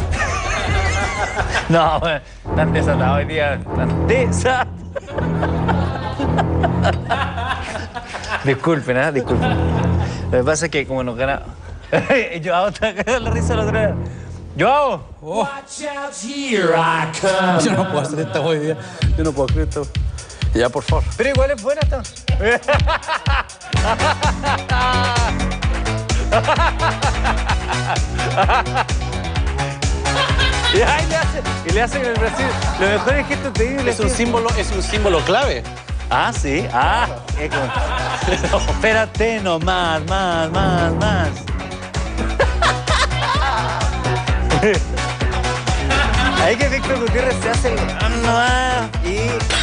No, bueno, tan desatado hoy día, tan desatado. Disculpen, ¿eh? Disculpen. Lo que pasa es que como nos gana... Joao está cagando la risa la otra vez. ¡Joao! Oh. Yo no puedo hacer esta hoy día. Yo no puedo creer esto. Ya, por favor. Pero igual es buena esta. Y le hacen en el Brasil los mejores gestos terribles. Es un símbolo clave. Ah, sí. Ah, espérate, no, más. Ahí que Víctor Gutiérrez se hace y...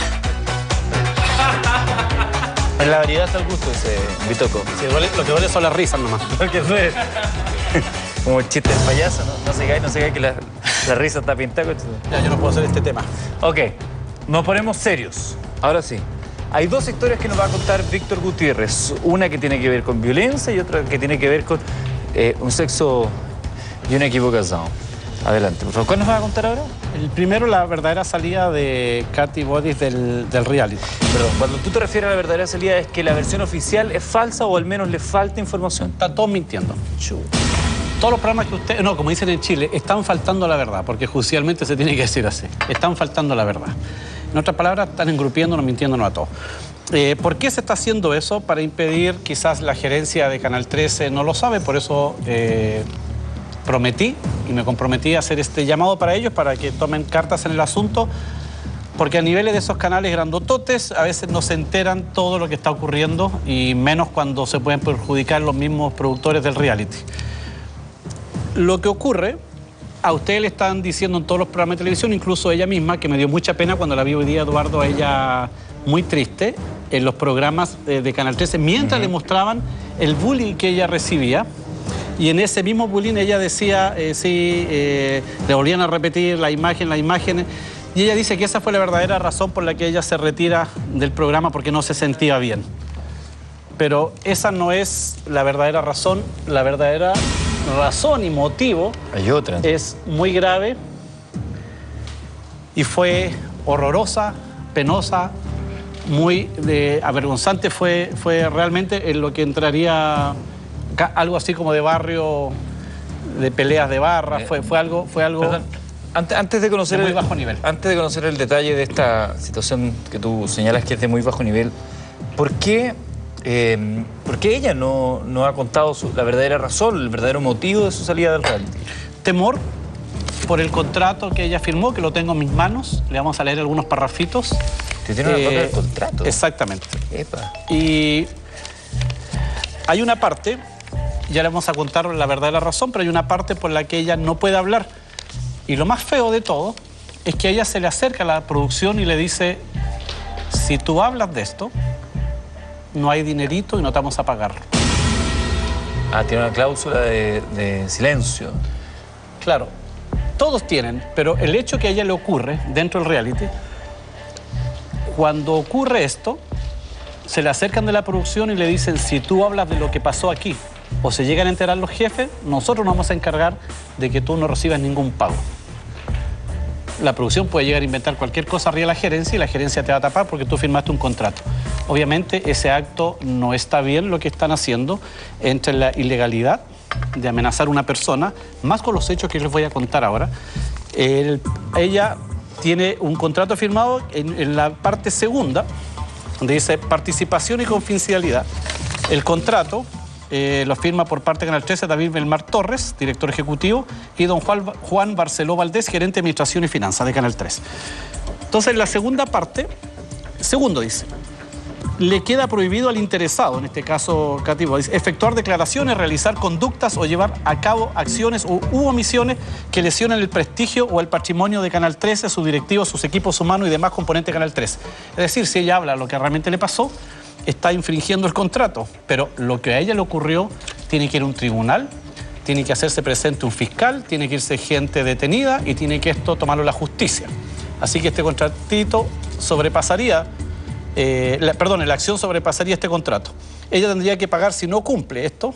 En la variedad está el gusto ese bitoco. Sí, lo que duele son las risas nomás. Porque no es... Como chiste de payaso, ¿no? No se cae que la risa está pintada. Ya, yo no puedo hacer este tema. Ok, nos ponemos serios. Ahora sí. Hay dos historias que nos va a contar Víctor Gutiérrez. Una que tiene que ver con violencia y otra que tiene que ver con un sexo y una equivocación. Adelante, por favor. ¿Cuál nos va a contar ahora? El primero, la verdadera salida de Katy Bodis del reality. Perdón, cuando tú te refieres a la verdadera salida, ¿es que la versión oficial es falsa o al menos le falta información? Están todos mintiendo. Todos los programas que ustedes, no, como dicen en Chile, están faltando a la verdad, porque judicialmente se tiene que decir así. Están faltando a la verdad. En otras palabras, están engrupiéndonos, mintiéndonos a todos. ¿Por qué se está haciendo eso? Para impedir, quizás la gerencia de Canal 13 no lo sabe, por eso prometí y me comprometí a hacer este llamado para ellos, para que tomen cartas en el asunto, porque a niveles de esos canales grandototes a veces no se enteran todo lo que está ocurriendo y menos cuando se pueden perjudicar los mismos productores del reality. Lo que ocurre, a ustedes le están diciendo en todos los programas de televisión, incluso ella misma, que me dio mucha pena cuando la vi hoy día, Eduardo, a ella muy triste, en los programas de Canal 13, mientras le mostraban el bullying que ella recibía. Y en ese mismo bullying ella decía, le volvían a repetir las imágenes. Y ella dice que esa fue la verdadera razón por la que ella se retira del programa, porque no se sentía bien. Pero esa no es la verdadera razón. La verdadera razón y motivo Hay otra. es muy grave y fue horrorosa, penosa, muy avergonzante. Fue realmente en lo que entraría algo así como de barrio, de peleas de barra. Fue algo. Perdón, antes de conocer de muy bajo nivel. Antes de conocer el detalle de esta situación que tú señalas que es de muy bajo nivel, ¿por qué ella no ha contado la verdadera razón, el verdadero motivo de su salida del reality? Temor por el contrato que ella firmó, que lo tengo en mis manos. Le vamos a leer algunos parrafitos. ¿Te tiene una copia del contrato? Exactamente. Epa. Y hay una parte, ya le vamos a contar la verdadera razón, pero hay una parte por la que ella no puede hablar. Y lo más feo de todo es que a ella se le acerca a la producción y le dice: si tú hablas de esto, no hay dinerito y no te vamos a pagar. Ah, tiene una cláusula de silencio. Claro, todos tienen, pero el hecho que a ella le ocurre dentro del reality, cuando ocurre esto, se le acercan de la producción y le dicen: si tú hablas de lo que pasó aquí o se llegan a enterar los jefes, nosotros nos vamos a encargar de que tú no recibas ningún pago. La producción puede llegar a inventar cualquier cosa arriba de la gerencia y la gerencia te va a tapar porque tú firmaste un contrato. Obviamente ese acto no está bien, lo que están haciendo, entre la ilegalidad de amenazar a una persona, más con los hechos que les voy a contar ahora. Ella tiene un contrato firmado en la parte segunda, donde dice participación y confidencialidad. El contrato lo firma por parte de Canal 13 David Belmar Torres, director ejecutivo, y don Juan Barceló Valdés, gerente de Administración y Finanzas de Canal 3. Entonces, la segunda parte, segundo dice: le queda prohibido al interesado, en este caso Cativo, dice, efectuar declaraciones, realizar conductas o llevar a cabo acciones u omisiones que lesionen el prestigio o el patrimonio de Canal 13, sus directivos, sus equipos humanos y demás componentes de Canal 13. Es decir, si ella habla lo que realmente le pasó, está infringiendo el contrato, pero lo que a ella le ocurrió tiene que ir a un tribunal, tiene que hacerse presente un fiscal, tiene que irse gente detenida y tiene que esto tomarlo la justicia. Así que este contratito sobrepasaría, la acción sobrepasaría este contrato. Ella tendría que pagar si no cumple esto.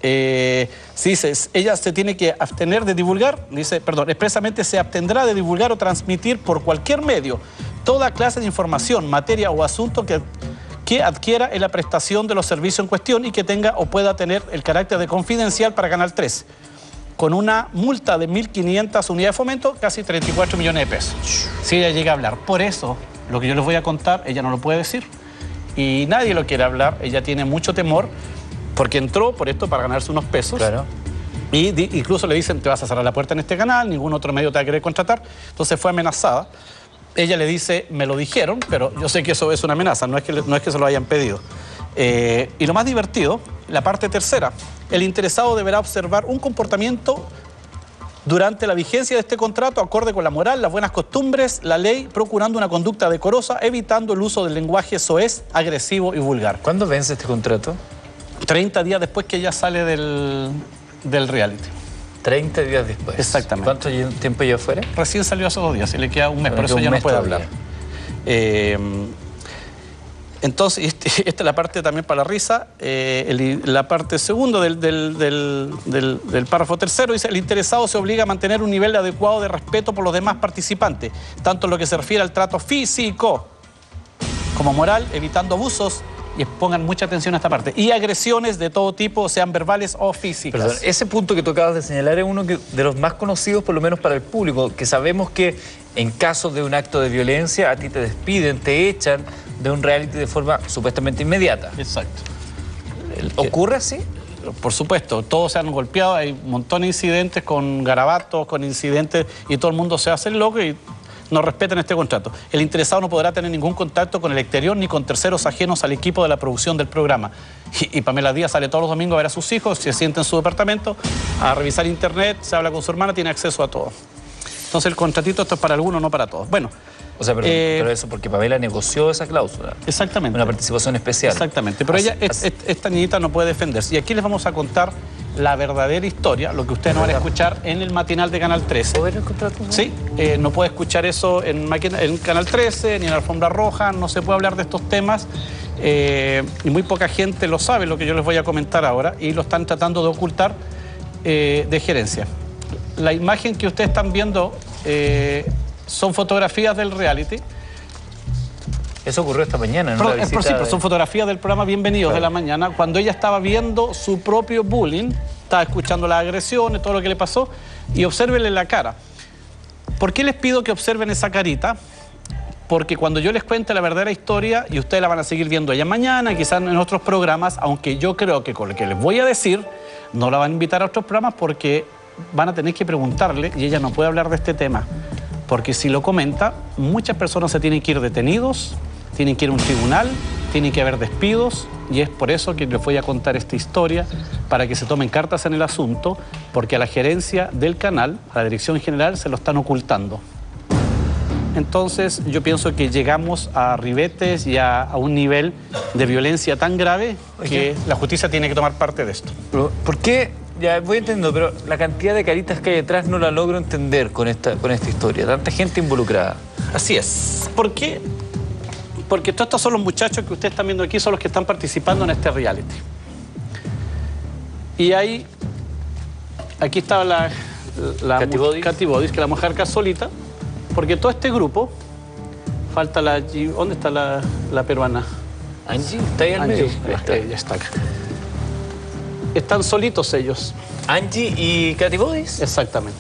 Si dice, ella se tiene que abstener de divulgar, dice, perdón, expresamente se abstendrá de divulgar o transmitir por cualquier medio toda clase de información, materia o asunto que adquiera en la prestación de los servicios en cuestión y que tenga o pueda tener el carácter de confidencial para Canal 3, con una multa de 1.500 unidades de fomento, casi 34 millones de pesos, si ella llega a hablar. Por eso, lo que yo les voy a contar, ella no lo puede decir. Y nadie lo quiere hablar, ella tiene mucho temor, porque entró por esto para ganarse unos pesos. Claro. Y incluso le dicen: te vas a cerrar la puerta en este canal, ningún otro medio te va a querer contratar. Entonces fue amenazada. Ella le dice: me lo dijeron, pero yo sé que eso es una amenaza, no es que se lo hayan pedido. Y lo más divertido, la parte tercera: el interesado deberá observar un comportamiento durante la vigencia de este contrato acorde con la moral, las buenas costumbres, la ley, procurando una conducta decorosa, evitando el uso del lenguaje soez, agresivo y vulgar. ¿Cuándo vence este contrato? 30 días después que ella sale del reality. 30 días después. Exactamente. ¿Cuánto tiempo lleva fuera? Recién salió hace 2 días y le queda un mes, Bueno, por eso un ya no mes puede todavía. hablar. Entonces, esta es la parte también para la risa. La parte segunda del párrafo tercero dice: el interesado se obliga a mantener un nivel adecuado de respeto por los demás participantes, tanto en lo que se refiere al trato físico como moral, evitando abusos, y pongan mucha atención a esta parte, y agresiones de todo tipo, sean verbales o físicas. Perdón, ese punto que tú acabas de señalar es uno de los más conocidos, por lo menos para el público, que sabemos que en caso de un acto de violencia a ti te despiden, te echan de un reality de forma supuestamente inmediata. Exacto. ¿Ocurre así? Por supuesto, todos se han golpeado, hay un montón de incidentes con garabatos, con incidentes, y todo el mundo se hace el loco y no respetan este contrato. El interesado no podrá tener ningún contacto con el exterior ni con terceros ajenos al equipo de la producción del programa. Y Pamela Díaz sale todos los domingos a ver a sus hijos, se sienta en su departamento, a revisar internet, se habla con su hermana, tiene acceso a todo. Entonces el contratito, esto es para algunos, no para todos. Bueno. O sea, pero eso porque Pamela negoció esa cláusula. Exactamente. Una participación especial. Exactamente. Pero esta niñita no puede defenderse. Y aquí les vamos a contar la verdadera historia, lo que ustedes no van a escuchar en el matinal de Canal 13. ¿Puedo ver el contrato? Sí, no puede escuchar eso en Canal 13, ni en la Alfombra Roja, no se puede hablar de estos temas. Y muy poca gente lo sabe, lo que yo les voy a comentar ahora, y lo están tratando de ocultar. de gerencia. La imagen que ustedes están viendo son fotografías del reality. Eso ocurrió esta mañana, ¿no? Son fotografías del programa Bienvenidos de la mañana, cuando ella estaba viendo su propio bullying, estaba escuchando las agresiones, todo lo que le pasó, y obsérvenle la cara. ¿Por qué les pido que observen esa carita? Porque cuando yo les cuente la verdadera historia, y ustedes la van a seguir viendo ella mañana, quizás en otros programas, aunque yo creo que con lo que les voy a decir, no la van a invitar a otros programas porque van a tener que preguntarle, y ella no puede hablar de este tema. Porque si lo comenta, muchas personas se tienen que ir detenidos, tienen que ir a un tribunal, tienen que haber despidos, y es por eso que les voy a contar esta historia, para que se tomen cartas en el asunto, porque a la gerencia del canal, a la dirección general, se lo están ocultando. Entonces yo pienso que llegamos a ribetes y a un nivel de violencia tan grave que la justicia tiene que tomar parte de esto. Pero, ¿por qué? Ya voy entendiendo, pero la cantidad de caritas que hay detrás no la logro entender con esta historia. Tanta gente involucrada. Así es. ¿Por qué? Porque todos estos son los muchachos que ustedes están viendo aquí, son los que están participando en este reality. Y ahí, aquí estaba la Katy Bodys. Katy Bodys, que la mujer acá solita, porque todo este grupo, falta la... ¿Dónde está la peruana? Angie, está ahí al medio. Ahí está. Ella está acá. Están solitos ellos. Angie y Katy Bodys. Exactamente.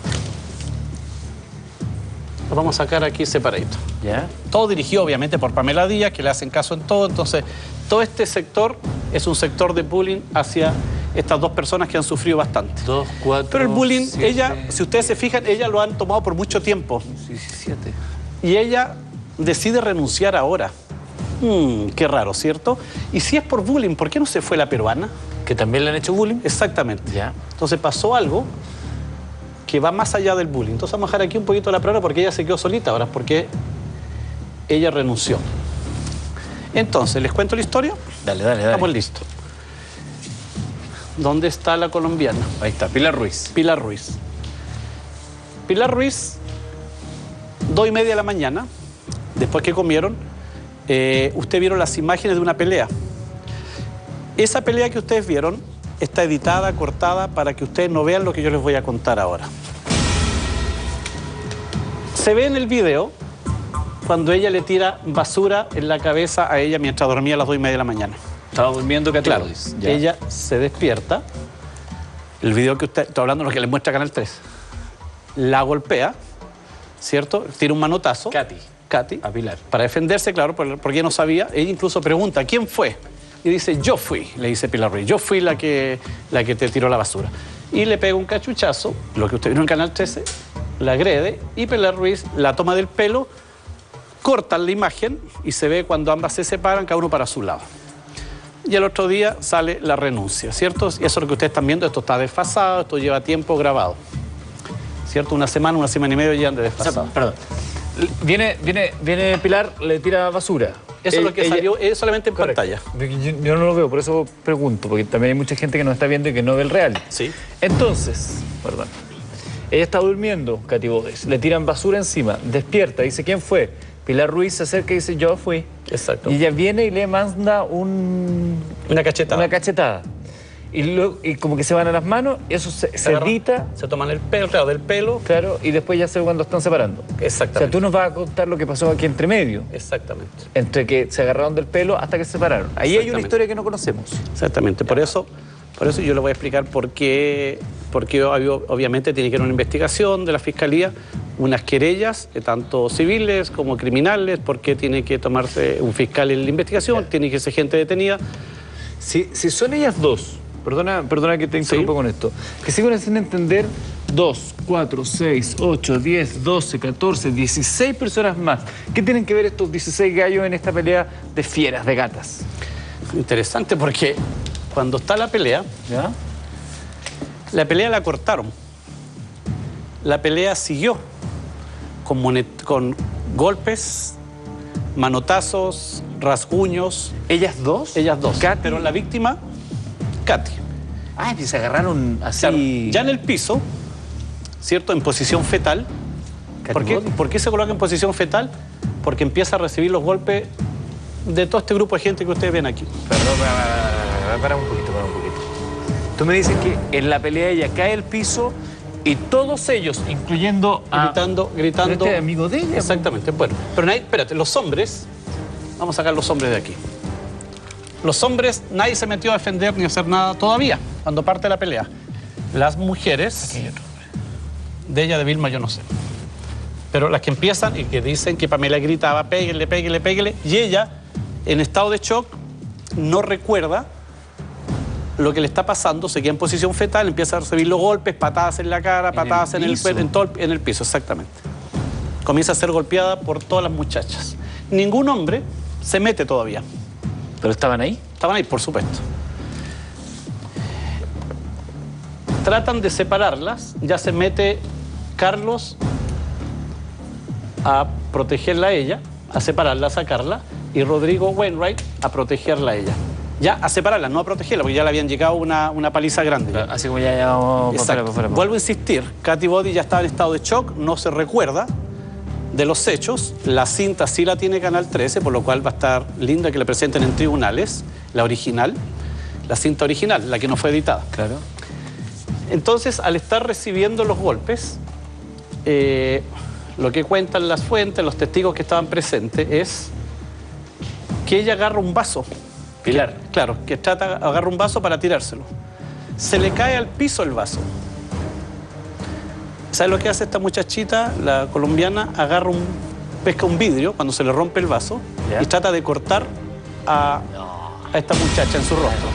Los vamos a sacar aquí separadito. Ya. Todo dirigido obviamente por Pamela Díaz, que le hacen caso en todo. Entonces, todo este sector es un sector de bullying hacia estas dos personas que han sufrido bastante. 2, 4, Pero el bullying, 7, ella, si ustedes se fijan, ella lo han tomado por mucho tiempo. 17. Y ella decide renunciar ahora. Qué raro, ¿cierto? Y si es por bullying, ¿por qué no se fue la peruana? ¿Que también le han hecho bullying? Exactamente. Ya. Entonces pasó algo que va más allá del bullying. Entonces vamos a dejar aquí un poquito la peruana porque ella se quedó solita ahora, porque ella renunció. Entonces, ¿les cuento la historia? Dale. Estamos listos. ¿Dónde está la colombiana? Ahí está, Pilar Ruiz. Pilar Ruiz. Pilar Ruiz, 2:30 de la mañana, después que comieron, ustedes vieron las imágenes de una pelea. Esa pelea que ustedes vieron está editada, cortada, para que ustedes no vean lo que yo les voy a contar ahora. Se ve en el video cuando ella le tira basura en la cabeza a ella mientras dormía a las 2:30 de la mañana. Estaba durmiendo Katy Claro, Bodys. Ya. ella se despierta. El video que usted... Estoy hablando de lo que les muestra Canal 3. La golpea, ¿cierto? Tira un manotazo. Katy. A Pilar. Para defenderse, claro, porque ella no sabía. Ella incluso pregunta, ¿quién fue? Y dice, yo fui, le dice Pilar Ruiz. Yo fui la que te tiró la basura. Y le pega un cachuchazo, lo que usted vio en Canal 13, la agrede, y Pilar Ruiz la toma del pelo, cortan la imagen y se ve cuando ambas se separan, cada uno para su lado. Y al otro día sale la renuncia, ¿cierto? Y eso es lo que ustedes están viendo, esto está desfasado, esto lleva tiempo grabado. ¿Cierto? Una semana y medio llevan de desfasado. O sea, perdón. Viene Pilar, le tira basura. Eso es lo que salió solamente en pantalla. Yo no lo veo, por eso pregunto, porque también hay mucha gente que nos está viendo y que no ve el real. Sí. Entonces, perdón. Ella está durmiendo, Katy Bodys, le tiran basura encima, despierta, dice, ¿quién fue? Pilar Ruiz se acerca y dice, yo fui. Exacto. Y ella viene y le manda una cachetada. Y como que se van a las manos, y eso se edita. Se toman el pelo, claro, del pelo. Claro, y después ya se ve cuando están separando. Exactamente. O sea, tú nos vas a contar lo que pasó aquí entre medio. Exactamente. Entre que se agarraron del pelo hasta que se separaron. Ahí hay una historia que no conocemos. Exactamente. Por eso yo le voy a explicar por qué obviamente tiene que haber una investigación de la Fiscalía, unas querellas, tanto civiles como criminales, por qué tiene que tomarse un fiscal en la investigación, tiene que ser gente detenida. Si son ellas dos, perdona que te interrumpa con esto, que sigo sin entender 2, 4, 6, 8, 10, 12, 14, 16 personas más. ¿Qué tienen que ver estos 16 gallos en esta pelea de fieras, de gatas? Interesante porque cuando está la pelea, ¿ya? La pelea la cortaron. La pelea siguió con golpes, manotazos, rasguños. ¿Ellas dos? Ellas dos. Katy. Pero la víctima, Katy. Ay, y se agarraron así. Claro, ya en el piso, ¿cierto? En posición fetal. ¿Por qué se coloca en posición fetal? Porque empieza a recibir los golpes de todo este grupo de gente que ustedes ven aquí. Perdón, para un poquito. Tú me dices que en la pelea ella cae al piso y todos ellos, incluyendo a... Gritando. Pero este es amigo de ella. Exactamente. Bueno, pero nadie, espérate, los hombres, vamos a sacar los hombres de aquí. Los hombres, nadie se metió a defender ni a hacer nada todavía, cuando parte la pelea. Las mujeres, de ella, de Vilma, yo no sé. Pero las que empiezan y que dicen que Pamela gritaba, péguele, péguele, péguele, y ella, en estado de shock, no recuerda lo que le está pasando, se queda en posición fetal, empieza a recibir los golpes, patadas en la cara, patadas en el piso, exactamente. Comienza a ser golpeada por todas las muchachas. Ningún hombre se mete todavía. ¿Pero estaban ahí? Estaban ahí, por supuesto. Tratan de separarlas, ya se mete Carlos a protegerla a ella, a separarla, a sacarla, y Rodrigo Wainwright a protegerla a ella. Ya a separarla, no a protegerla, porque ya le habían llegado una paliza grande. Claro, así como ya vamos Exacto. Vuelvo a insistir, Katy Body ya estaba en estado de shock, no se recuerda de los hechos. La cinta sí la tiene Canal 13, por lo cual va a estar linda que le presenten en tribunales, la original, la cinta original, la que no fue editada. Claro. Entonces, al estar recibiendo los golpes, lo que cuentan las fuentes, los testigos que estaban presentes, es que ella agarra un vaso. Pilar. Claro, que agarra un vaso para tirárselo. Se le cae al piso el vaso. ¿Sabes lo que hace esta muchachita, la colombiana? Pesca un vidrio cuando se le rompe el vaso, ¿ya?, y trata de cortar a esta muchacha en su rostro.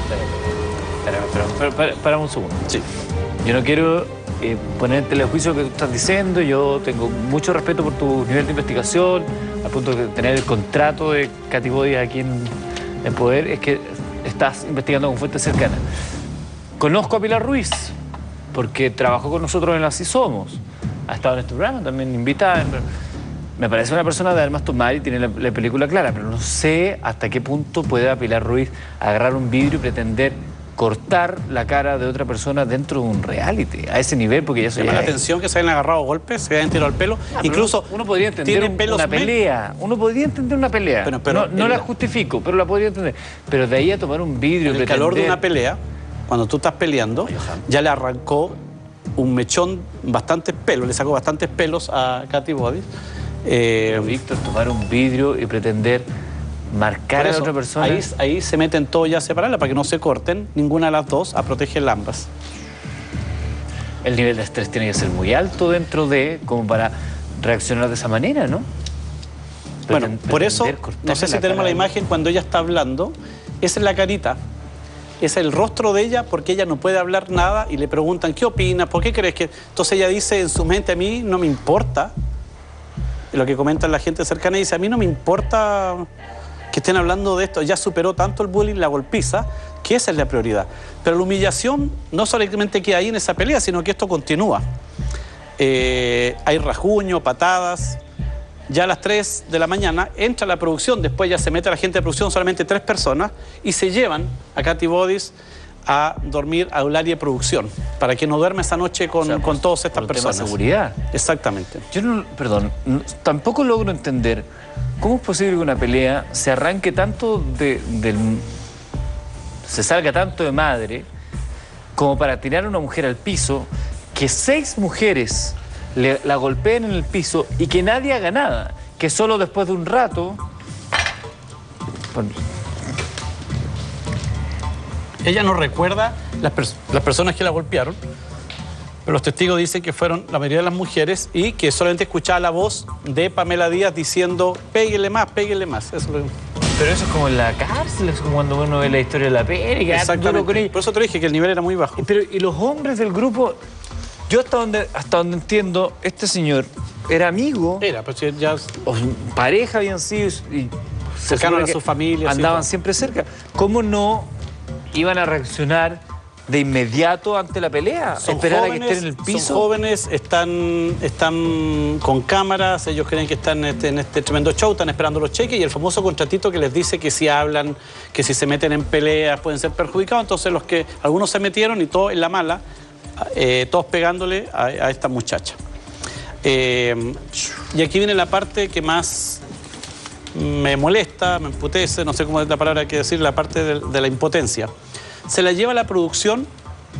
Espera un segundo. Sí. Yo no quiero poner en telejuicio lo que tú estás diciendo. Yo tengo mucho respeto por tu nivel de investigación, al punto de tener el contrato de Katy Body aquí en poder. Es que estás investigando con fuentes cercanas. Conozco a Pilar Ruiz, porque trabajó con nosotros en Así Somos. Ha estado en este programa también invitada. Me parece una persona de almas tomar y tiene la película clara, pero no sé hasta qué punto puede Pilar Ruiz agarrar un vidrio y pretender cortar la cara de otra persona dentro de un reality, a ese nivel, porque ya se llama la atención que se hayan agarrado golpes, se hayan tirado el pelo. Incluso uno podría entender una pelea. Uno podría entender una pelea. Pero no la justifico, pero la podría entender. Pero de ahí a tomar un vidrio... En el calor de una pelea, cuando tú estás peleando, ya le arrancó un mechón, bastantes pelos, le sacó bastantes pelos a Katy Body. Víctor, tomar un vidrio y pretender marcar a otra persona... Ahí se meten todos ya a separarla para que no se corten, ninguna de las dos, a proteger ambas. El nivel de estrés tiene que ser muy alto dentro de, como para reaccionar de esa manera, ¿no? Bueno, por eso, no sé si tenemos la imagen cuando ella está hablando, esa es la carita, es el rostro de ella, porque ella no puede hablar nada y le preguntan, ¿qué opinas? ¿Por qué crees que...? Entonces ella dice en su mente, a mí no me importa, lo que comentan la gente cercana, dice, a mí no me importa que estén hablando de esto, ya superó tanto el bullying, la golpiza, que esa es la prioridad. Pero la humillación no solamente queda ahí en esa pelea, sino que esto continúa. Hay rajuño, patadas. Ya a las 3 de la mañana entra la producción, después ya se mete la gente de producción, solamente 3 personas, y se llevan a Katy Body a dormir a un área de producción, para que no duerma esa noche con todas estas personas. Tema seguridad. Exactamente. Yo no, perdón, tampoco logro entender cómo es posible que una pelea se arranque tanto se salga tanto de madre como para tirar a una mujer al piso, que 6 mujeres la golpeen en el piso y que nadie haga nada, que solo después de un rato... Bueno, ella no recuerda las personas que la golpearon, pero los testigos dicen que fueron la mayoría de las mujeres y que solamente escuchaba la voz de Pamela Díaz diciendo péguele más, péguele más. Pero eso es como en la cárcel, es como cuando uno ve la historia de la peli. Exactamente. Por eso te dije que el nivel era muy bajo. Pero, y los hombres del grupo, yo hasta donde entiendo, este señor era amigo. Era, pues ya... O pareja habían sido y cercano a su familia. Andaban siempre cerca. ¿Cómo no iban a reaccionar de inmediato ante la pelea? Esperar a que estén en el piso. Son jóvenes, están con cámaras, ellos creen que están en este tremendo show, están esperando los cheques y el famoso contratito que les dice que si hablan, que si se meten en peleas pueden ser perjudicados. Entonces algunos se metieron y todos en la mala, todos pegándole a esta muchacha. Y aquí viene la parte que más me molesta, me emputece, no sé cómo es la palabra que decir, la parte de la impotencia. Se la lleva a la producción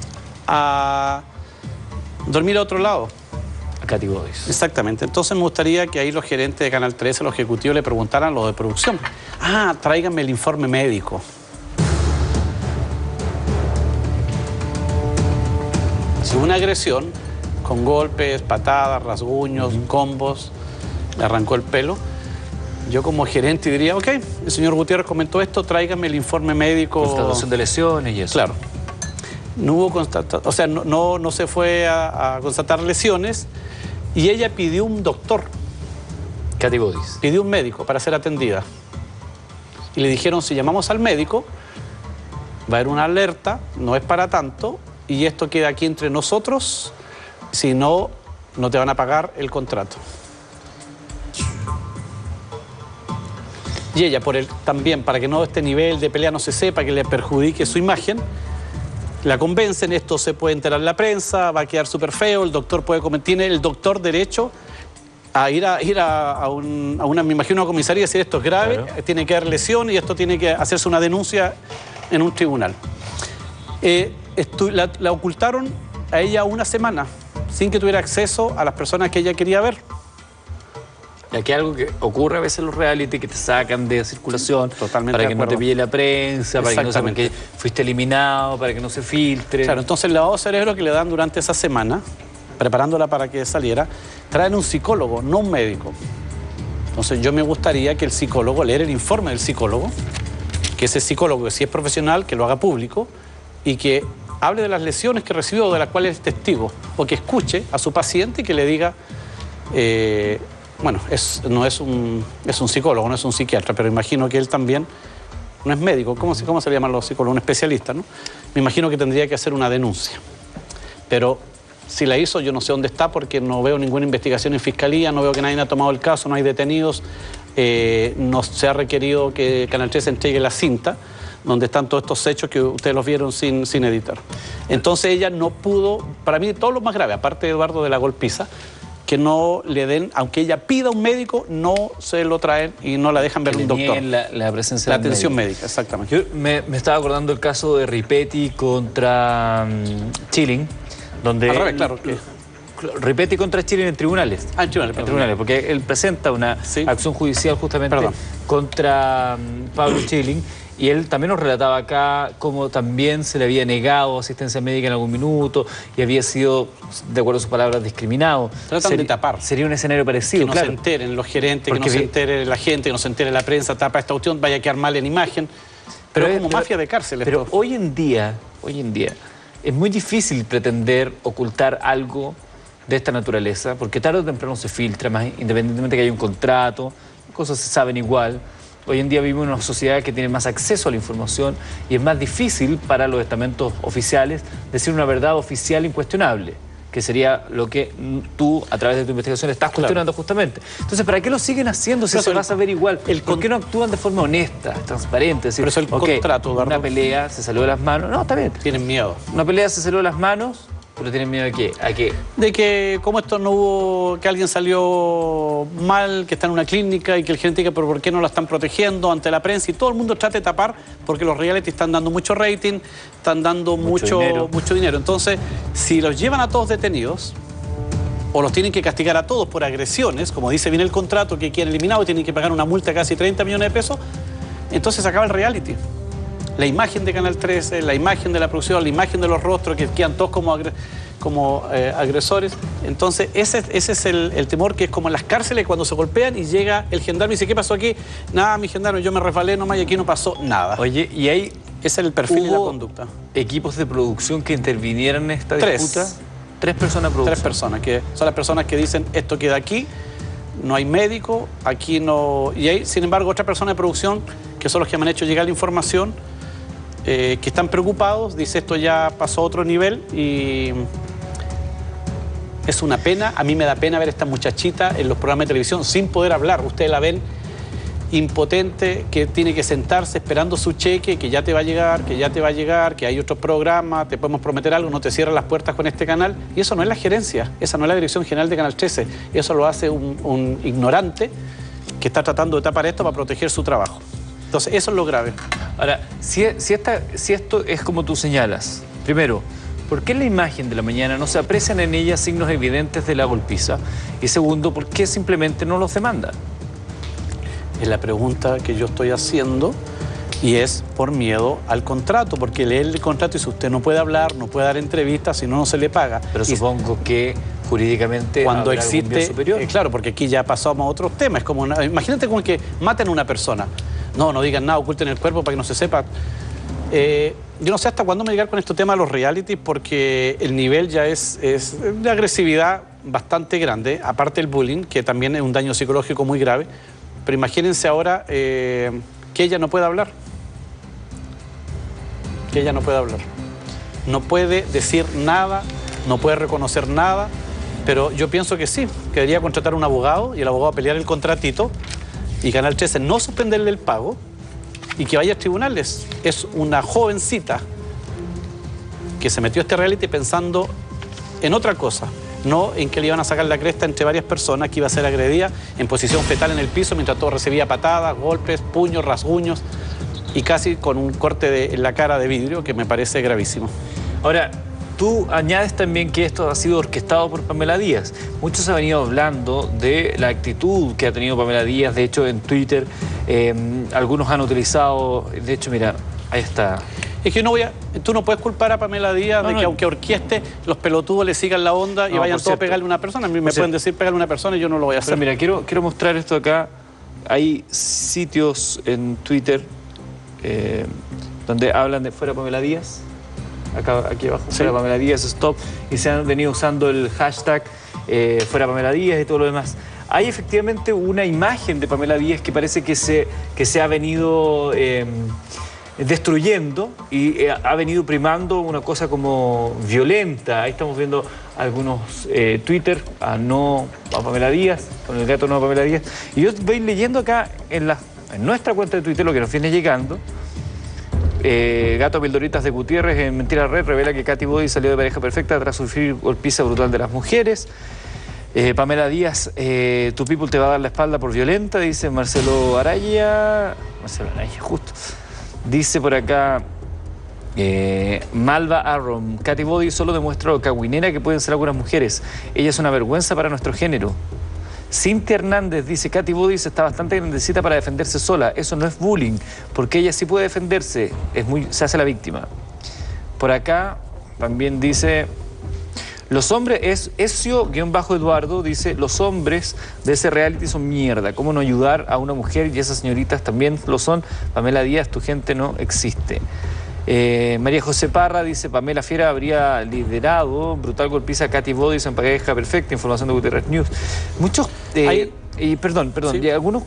a dormir a otro lado. A Katy Boys. Exactamente. Entonces me gustaría que ahí los gerentes de Canal 13, los ejecutivos, le preguntaran a los de producción. Ah, tráiganme el informe médico. Si hubo una agresión, con golpes, patadas, rasguños, combos, le arrancó el pelo, yo como gerente diría, ok, el señor Gutiérrez comentó esto, tráigame el informe médico. Constatación de lesiones y eso. Claro. No hubo constatación, o sea, no se fue a constatar lesiones y ella pidió un doctor, Katy Boys. pidió un médico para ser atendida. Y le dijeron, si llamamos al médico, va a haber una alerta, no es para tanto, y esto queda aquí entre nosotros, si no, no te van a pagar el contrato. Y ella, también, para que no este nivel de pelea no se sepa, que le perjudique su imagen, la convencen, esto se puede enterar en la prensa, va a quedar súper feo, el doctor tiene el doctor derecho a ir a una, me imagino, una comisaría y decir esto es grave, claro, tiene que haber lesión y esto tiene que hacerse una denuncia en un tribunal. La ocultaron a ella una semana, sin que tuviera acceso a las personas que ella quería ver. Y aquí algo que ocurre a veces en los reality, que te sacan de circulación. Totalmente para de que no te acuerdo. pille la prensa, para que no sepan que fuiste eliminado, para que no se filtre. Claro, entonces el lavado de cerebro que le dan durante esa semana, preparándola para que saliera, traen un psicólogo, no un médico. Entonces yo me gustaría que el psicólogo, leer el informe del psicólogo, que ese psicólogo, que si es profesional, que lo haga público y que hable de las lesiones que recibió o de las cuales es testigo, o que escuche a su paciente y que le diga... bueno, es un psicólogo, no es un psiquiatra, pero imagino que él también no es médico. ¿Cómo se le llaman los psicólogos? Un especialista, ¿no? Me imagino que tendría que hacer una denuncia. Pero si la hizo, yo no sé dónde está porque no veo ninguna investigación en fiscalía, no veo que nadie ha tomado el caso, no hay detenidos, no se ha requerido que Canal 13 entregue la cinta donde están todos estos hechos que ustedes los vieron sin editar. Entonces ella no pudo, para mí todo lo más grave, aparte de Eduardo de la golpiza, que no le den, aunque ella pida un médico, no se lo traen y no la dejan ver un doctor. La presencia la del atención médico. médica, exactamente. Yo me estaba acordando el caso de Ripetti contra Chilling, donde... Al revés, claro. Ripetti contra Chilling en tribunales. Ah, en tribunales, en tribunales, porque él presenta una acción judicial justamente contra Pablo Chilling. Y él también nos relataba acá cómo también se le había negado asistencia médica en algún minuto y había sido, de acuerdo a sus palabras, discriminado. Tratan de tapar. Sería un escenario parecido, que no se enteren los gerentes, que no se entere la gente, que no se entere la prensa, tapa esta cuestión, vaya a quedar mal en imagen. Pero como mafia de cárcel. Pero hoy en día, es muy difícil pretender ocultar algo de esta naturaleza, porque tarde o temprano se filtra, más independientemente que haya un contrato, cosas se saben igual. Hoy en día vivimos en una sociedad que tiene más acceso a la información y es más difícil para los estamentos oficiales decir una verdad oficial incuestionable, que sería lo que tú, a través de tu investigación, estás cuestionando justamente. Entonces, ¿para qué lo siguen haciendo si se va a saber igual? ¿Por qué no actúan de forma honesta, transparente? Es decir, pero es el contrato, una pelea se salió de las manos. No, está bien. Tienen miedo. Una pelea se salió de las manos... ¿Pero tienen miedo de qué? ¿A qué? De que como esto no hubo, que alguien salió mal, que está en una clínica y que el gerente diga, pero ¿por qué no la están protegiendo ante la prensa? Y todo el mundo trata de tapar porque los reality están dando mucho rating, están dando mucho dinero. Entonces, si los llevan a todos detenidos, o los tienen que castigar a todos por agresiones, como dice bien el contrato, que quieren eliminado y tienen que pagar una multa de casi 30 millones de pesos, entonces se acaba el reality. La imagen de Canal 13, la imagen de la producción, la imagen de los rostros que quedan todos como agresores. Entonces, ese es el temor, que es como en las cárceles cuando se golpean y llega el gendarme y dice, ¿qué pasó aquí? Nada, mi gendarme, yo me resbalé nomás y aquí no pasó nada. Oye, y ahí... Ese es el perfil y la conducta. ¿Equipos de producción que intervinieran en esta disputa? Tres personas de producción. 3 personas, que son las personas que dicen, esto queda aquí, no hay médico, aquí no... Y hay, sin embargo, otras personas de producción, que son los que me han hecho llegar la información, que están preocupados, dice esto ya pasó a otro nivel y es una pena. A mí me da pena ver a esta muchachita en los programas de televisión sin poder hablar. Ustedes la ven impotente, que tiene que sentarse esperando su cheque, que ya te va a llegar, que ya te va a llegar, que hay otros programas, te podemos prometer algo, no te cierran las puertas con este canal. Y eso no es la gerencia, esa no es la dirección general de Canal 13. Eso lo hace un ignorante que está tratando de tapar esto para proteger su trabajo. Entonces, eso es lo grave. Ahora, si esto es como tú señalas, primero, ¿por qué en la imagen de la mañana no se aprecian en ella signos evidentes de la golpiza? Y segundo, ¿por qué simplemente no los demandan? Es la pregunta que yo estoy haciendo y es por miedo al contrato, porque lee el contrato y dice usted no puede hablar, no puede dar entrevistas, si no, no se le paga. Pero supongo que jurídicamente cuando habrá algún bien existe, superior. claro, porque aquí ya pasamos a otros temas. Es como imagínate como que maten a una persona. No digan nada, oculten el cuerpo para que no se sepa. Yo no sé hasta cuándo me llegar con este tema de los realities, porque el nivel ya es de agresividad bastante grande, aparte del bullying, que también es un daño psicológico muy grave. Pero imagínense ahora que ella no puede hablar. Que ella no puede hablar. No puede decir nada, no puede reconocer nada, pero yo pienso que sí, que debería contratar a un abogado y el abogado pelear el contratito y Canal 13 no suspenderle el pago y que vaya a tribunales. Es una jovencita que se metió a este reality pensando en otra cosa, no en que le iban a sacar la cresta entre varias personas, que iba a ser agredida en posición fetal en el piso mientras todo recibía patadas, golpes, puños, rasguños y casi con un corte en la cara de vidrio que me parece gravísimo. Ahora, tú añades también que esto ha sido orquestado por Pamela Díaz. Muchos han venido hablando de la actitud que ha tenido Pamela Díaz. De hecho, en Twitter, algunos han utilizado... De hecho, mira, ahí está. Es que tú no puedes culpar a Pamela Díaz de que aunque orqueste, los pelotudos le sigan la onda y vayan todos a pegarle a una persona. A mí me pueden decir pegarle a una persona y yo no lo voy a hacer. Pero mira, quiero mostrar esto acá. Hay sitios en Twitter donde hablan de fuera Pamela Díaz. Aquí abajo, sí. Fuera Pamela Díaz, stop. Y se han venido usando el hashtag fuera Pamela Díaz y todo lo demás. Hay efectivamente una imagen de Pamela Díaz que parece que se ha venido... destruyendo y ha venido primando una cosa como violenta. Ahí estamos viendo algunos Twitter a Pamela Díaz, con el gato no a Pamela Díaz. Y yo voy leyendo acá en nuestra cuenta de Twitter lo que nos viene llegando. Gato Pildoritas de Gutiérrez en Mentira Red revela que Katy Body salió de pareja perfecta tras sufrir golpiza brutal de las mujeres. Pamela Díaz, tu people te va a dar la espalda por violenta, dice Marcelo Araya, justo. Dice por acá Malva Arrom, Katy Body solo demuestra lo cagüinera que pueden ser algunas mujeres. Ella es una vergüenza para nuestro género. Cintia Hernández dice, Katy Body está bastante grandecita para defenderse sola. Eso no es bullying, porque ella sí puede defenderse, se hace la víctima. Por acá también dice... Los hombres, Ezio-Eduardo dice, los hombres de ese reality son mierda. ¿Cómo no ayudar a una mujer? Y esas señoritas también lo son. Pamela Díaz, tu gente no existe. María José Parra dice, Pamela Fiera habría liderado brutal golpiza a Katy Body en pareja perfecta. Información de Gutiérrez News. Muchos, perdón, ¿sí? Y algunos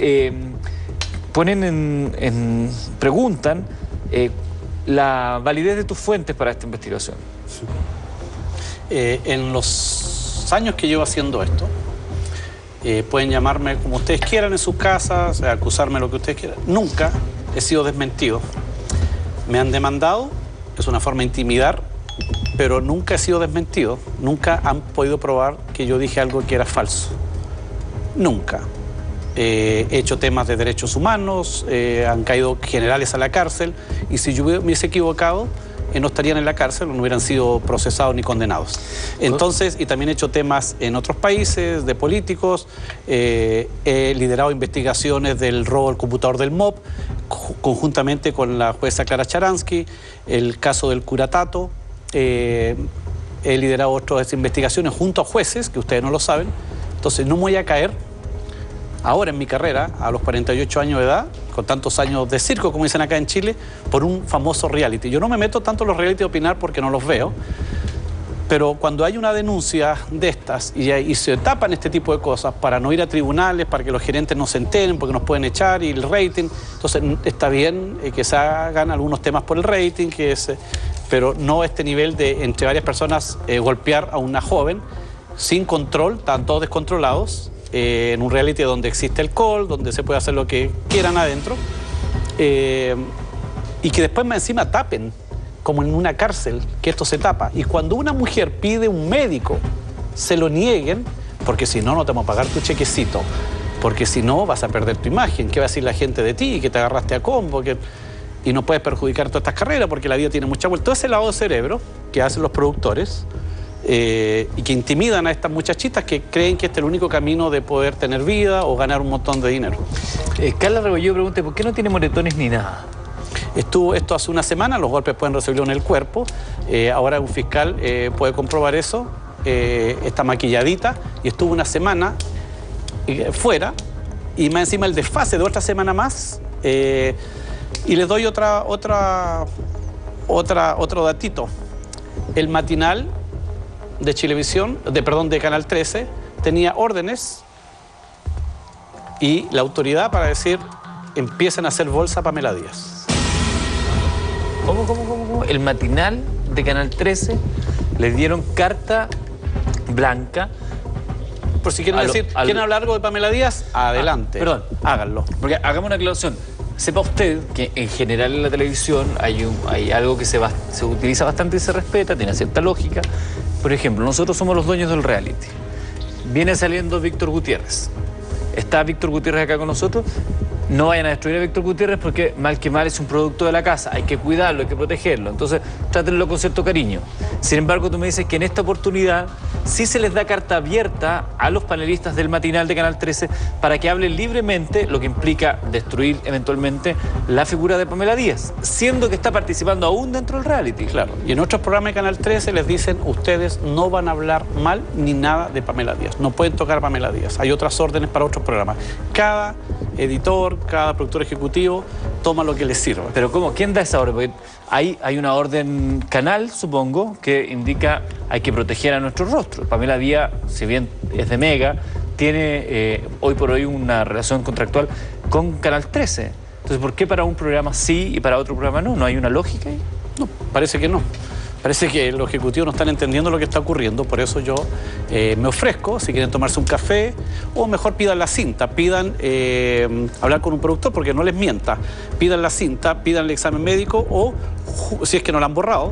ponen preguntan la validez de tus fuentes para esta investigación. Sí. En los años que llevo haciendo esto, pueden llamarme como ustedes quieran en sus casas, acusarme lo que ustedes quieran. Nunca he sido desmentido. Me han demandado, es una forma de intimidar, pero nunca he sido desmentido. Nunca han podido probar que yo dije algo que era falso. Nunca. He hecho temas de derechos humanos, han caído generales a la cárcel, y si yo me hubiese equivocado, no estarían en la cárcel, no hubieran sido procesados ni condenados. Entonces, y también he hecho temas en otros países, de políticos, he liderado investigaciones del robo del computador del MOP, conjuntamente con la jueza Clara Charansky, el caso del Curatato, he liderado otras investigaciones junto a jueces, que ustedes no lo saben. Entonces, no me voy a caer ahora en mi carrera, a los 48 años de edad, con tantos años de circo, como dicen acá en Chile, por un famoso reality. Yo no me meto tanto en los reality a opinar porque no los veo, pero cuando hay una denuncia de estas y se tapan este tipo de cosas para no ir a tribunales, para que los gerentes no se enteren, porque nos pueden echar y el rating, entonces está bien que se hagan algunos temas por el rating, pero no este nivel de entre varias personas golpear a una joven sin control, están todos descontrolados, en un reality donde existe alcohol, donde se puede hacer lo que quieran adentro, y que después más encima tapen, como en una cárcel, que esto se tapa. Y cuando una mujer pide un médico, se lo nieguen, porque si no, no te vamos a pagar tu chequecito, porque si no, vas a perder tu imagen, qué va a decir la gente de ti, que te agarraste a combo, y no puedes perjudicar todas estas carreras porque la vida tiene mucha vuelta. Todo ese lavado de cerebro que hacen los productores y que intimidan a estas muchachitas que creen que este es el único camino de poder tener vida o ganar un montón de dinero. Carla Rebolledo pregunta, ¿por qué no tiene moretones ni nada? Estuvo esto hace una semana, los golpes pueden recibirlo en el cuerpo, ahora un fiscal puede comprobar eso, está maquilladita y estuvo una semana fuera y más encima el desfase de otra semana más y les doy otro datito. El matinal de Chilevisión, de Canal 13, tenía órdenes y la autoridad para decir empiezan a hacer bolsa Pamela Díaz. ¿Cómo? El matinal de Canal 13 les dieron carta blanca. Por si quieren ¿quieren hablar algo de Pamela Díaz? Adelante. Perdón. Háganlo. Porque hagamos una aclaración. Sepa usted que en general en la televisión hay algo que se utiliza bastante y se respeta, tiene cierta lógica. Por ejemplo, nosotros somos los dueños del reality. Viene saliendo Víctor Gutiérrez. ¿Está Víctor Gutiérrez acá con nosotros? No vayan a destruir a Víctor Gutiérrez porque mal que mal es un producto de la casa. Hay que cuidarlo, hay que protegerlo. Entonces, trátenlo con cierto cariño. Sin embargo, tú me dices que en esta oportunidad sí se les da carta abierta a los panelistas del matinal de Canal 13 para que hablen libremente, lo que implica destruir eventualmente la figura de Pamela Díaz, siendo que está participando aún dentro del reality. Claro. Y en otros programas de Canal 13 les dicen, ustedes no van a hablar mal ni nada de Pamela Díaz. No pueden tocar a Pamela Díaz. Hay otras órdenes para otros programas. Cada editor, cada productor ejecutivo toma lo que les sirva. Pero ¿cómo? ¿Quién da esa orden? Porque hay una orden canal, supongo, que indica hay que proteger a nuestro rostro. Pamela Díaz, si bien es de Mega, tiene hoy por hoy una relación contractual con Canal 13. Entonces, ¿por qué para un programa sí y para otro programa no? ¿No hay una lógica ahí? No, parece que no. Parece que los ejecutivos no están entendiendo lo que está ocurriendo, por eso yo me ofrezco, si quieren tomarse un café, o mejor pidan la cinta, pidan hablar con un productor porque no les mienta, pidan la cinta, pidan el examen médico o, si es que no la han borrado,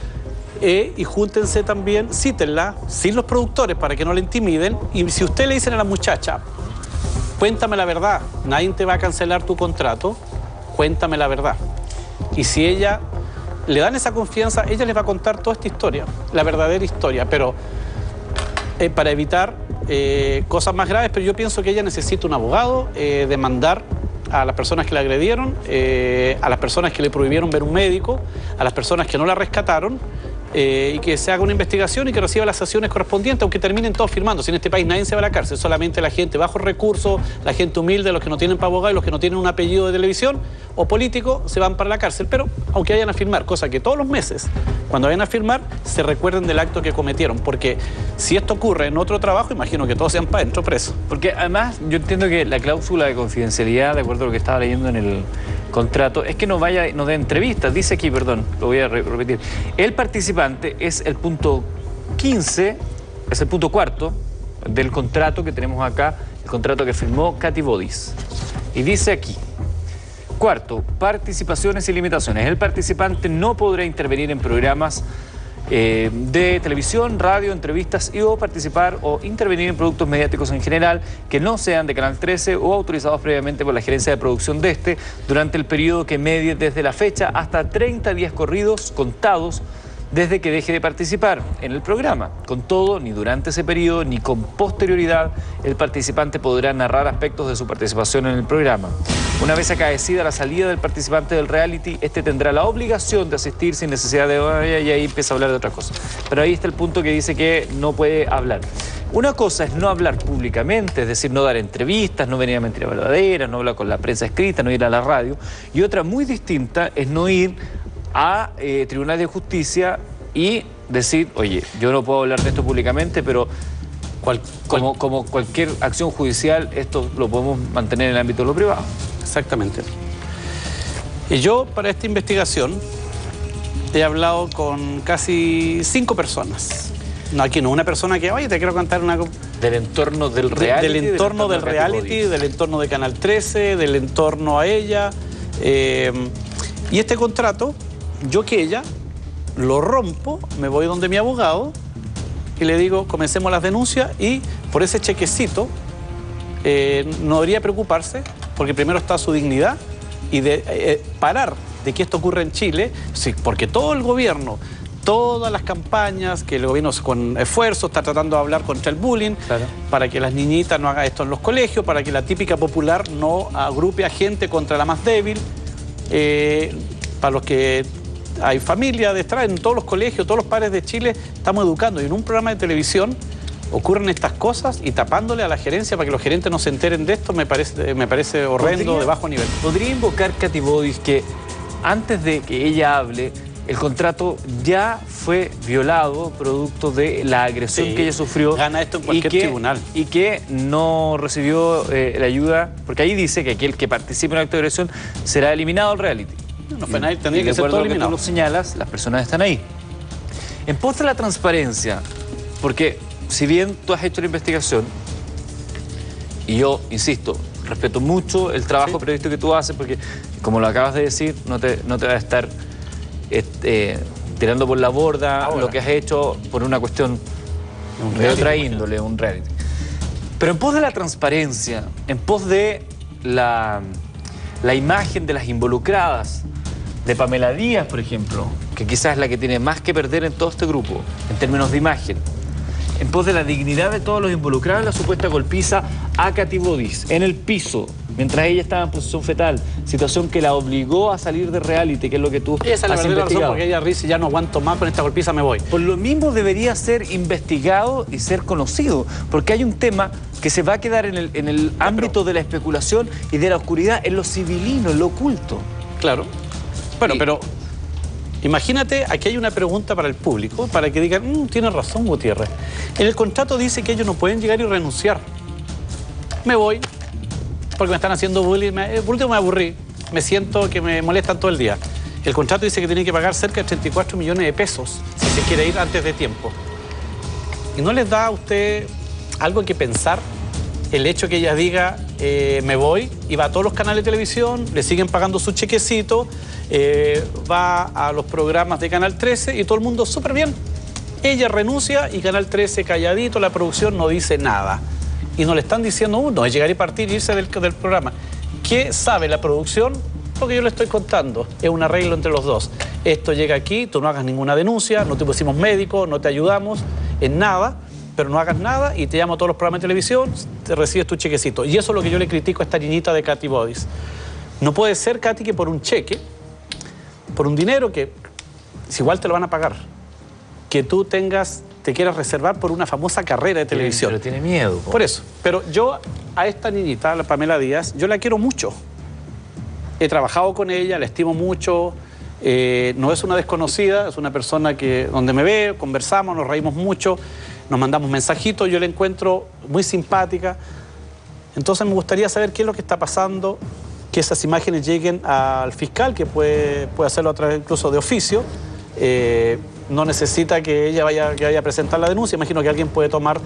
y júntense también, cítenla, sin los productores para que no la intimiden, y si usted le dicen a la muchacha, cuéntame la verdad, nadie te va a cancelar tu contrato, cuéntame la verdad. Y si ella le dan esa confianza, ella les va a contar toda esta historia, la verdadera historia, pero para evitar cosas más graves, pero yo pienso que ella necesita un abogado, demandar a las personas que la agredieron, a las personas que le prohibieron ver un médico, a las personas que no la rescataron, y que se haga una investigación y que reciba las sanciones correspondientes, aunque terminen todos firmando. Si en este país nadie se va a la cárcel, solamente la gente bajo recursos, la gente humilde, los que no tienen para abogado y los que no tienen un apellido de televisión o político, se van para la cárcel. Pero aunque vayan a firmar, cosa que todos los meses, cuando vayan a firmar, se recuerden del acto que cometieron. Porque si esto ocurre en otro trabajo, imagino que todos sean para adentro presos. Porque además yo entiendo que la cláusula de confidencialidad, de acuerdo a lo que estaba leyendo en el contrato, es que no dé entrevistas. Dice aquí, perdón, lo voy a repetir. El participante es el punto 15, es el punto cuarto del contrato que tenemos acá, el contrato que firmó Katy Bodis. Y dice aquí, cuarto, participaciones y limitaciones. El participante no podrá intervenir en programas de televisión, radio, entrevistas y o participar o intervenir en productos mediáticos en general que no sean de Canal 13 o autorizados previamente por la gerencia de producción de este durante el periodo que medie desde la fecha hasta 30 días corridos contados desde que deje de participar en el programa. Con todo, ni durante ese periodo ni con posterioridad, el participante podrá narrar aspectos de su participación en el programa. Una vez acaecida la salida del participante del reality, este tendrá la obligación de asistir sin necesidad de... y ahí empieza a hablar de otras cosas. Pero ahí está el punto que dice que no puede hablar. Una cosa es no hablar públicamente, es decir, no dar entrevistas, no venir a mentiras verdaderas, no hablar con la prensa escrita, no ir a la radio. Y otra muy distinta es no ir a tribunales de justicia y decir, oye, yo no puedo hablar de esto públicamente, pero como cualquier acción judicial, esto lo podemos mantener en el ámbito de lo privado. Exactamente. Y yo, para esta investigación, he hablado con casi 5 personas. No, aquí no, una persona que, oye, te quiero contar una... Del entorno del reality. Del entorno del reality, del entorno de Canal 13, del entorno a ella. Y este contrato, yo que ella, lo rompo, me voy donde mi abogado y le digo, comencemos las denuncias y por ese chequecito no debería preocuparse porque primero está su dignidad y de parar de que esto ocurre en Chile, sí, porque todo el gobierno, todas las campañas que el gobierno con esfuerzo está tratando de hablar contra el bullying, Claro. para que las niñitas no hagan esto en los colegios, para que la típica popular no agrupe a gente contra la más débil, para los que hay familia detrás, en todos los colegios, todos los padres de Chile estamos educando, y en un programa de televisión ocurren estas cosas y tapándole a la gerencia para que los gerentes no se enteren de esto me parece horrendo, de bajo nivel. ¿Podría invocar Katy Bodis que antes de que ella hable, el contrato ya fue violado producto de la agresión Sí, que ella sufrió? gana esto en cualquier tribunal. Y que no recibió la ayuda, porque ahí dice que aquel que participe en un acto de agresión será eliminado del reality. No fue nadie, tendría Y que de ser acuerdo todo a lo que tú eliminado. lo señalas, las personas están ahí. En pos de la transparencia, porque si bien tú has hecho la investigación, y yo, insisto, respeto mucho el trabajo periodístico que tú haces, porque como lo acabas de decir, no te va a estar tirando por la borda Ahora. lo que has hecho por una cuestión de otra índole, un reality. Pero en pos de la transparencia, en pos de la imagen de las involucradas, de Pamela Díaz, por ejemplo, que quizás es la que tiene más que perder en todo este grupo, en términos de imagen, en pos de la dignidad de todos los involucrados en la supuesta golpiza a Katy Bodis en el piso, mientras ella estaba en posición fetal, situación que la obligó a salir de reality, que es lo que tú Esa es la has verdadera razón investigado. porque ella dice ya no aguanto más, con esta golpiza me voy. Por lo mismo debería ser investigado y ser conocido, porque hay un tema que se va a quedar en el ámbito de la especulación y de la oscuridad, en lo civilino, en lo oculto. Claro. Bueno, Y- pero imagínate, aquí hay una pregunta para el público, para que digan, tiene razón Gutiérrez. En el contrato dice que ellos no pueden llegar y renunciar. Me voy, porque me están haciendo bullying, por último me aburrí, me siento que me molestan todo el día. El contrato dice que tienen que pagar cerca de 34 millones de pesos si se quiere ir antes de tiempo. ¿Y no les da a usted algo que pensar el hecho que ella diga, me voy, y va a todos los canales de televisión, le siguen pagando su chequecito, va a los programas de Canal 13 y todo el mundo súper bien? Ella renuncia y Canal 13 calladito, la producción no dice nada. Y no le están diciendo uno, es llegar y partir y irse del programa. ¿Qué sabe la producción? Lo que yo le estoy contando, es un arreglo entre los dos. Esto llega aquí, tú no hagas ninguna denuncia, no te pusimos médico, no te ayudamos en nada, pero no hagas nada y te llamo a todos los programas de televisión, te recibes tu chequecito. Y eso es lo que yo le critico a esta niñita de Katy Bodis. No puede ser, Katy, que por un cheque, por un dinero que si igual te lo van a pagar, que tú te quieras reservar por una famosa carrera de televisión. Pero tiene miedo. Por eso. Pero yo a esta niñita, a la Pamela Díaz, yo la quiero mucho. He trabajado con ella, la estimo mucho. No es una desconocida, es una persona que donde me ve, conversamos, nos reímos mucho, nos mandamos mensajitos, yo la encuentro muy simpática. Entonces me gustaría saber qué es lo que está pasando, que esas imágenes lleguen al fiscal, que puede hacerlo a través incluso de oficio. No necesita que ella vaya a presentar la denuncia. Imagino que alguien puede tomar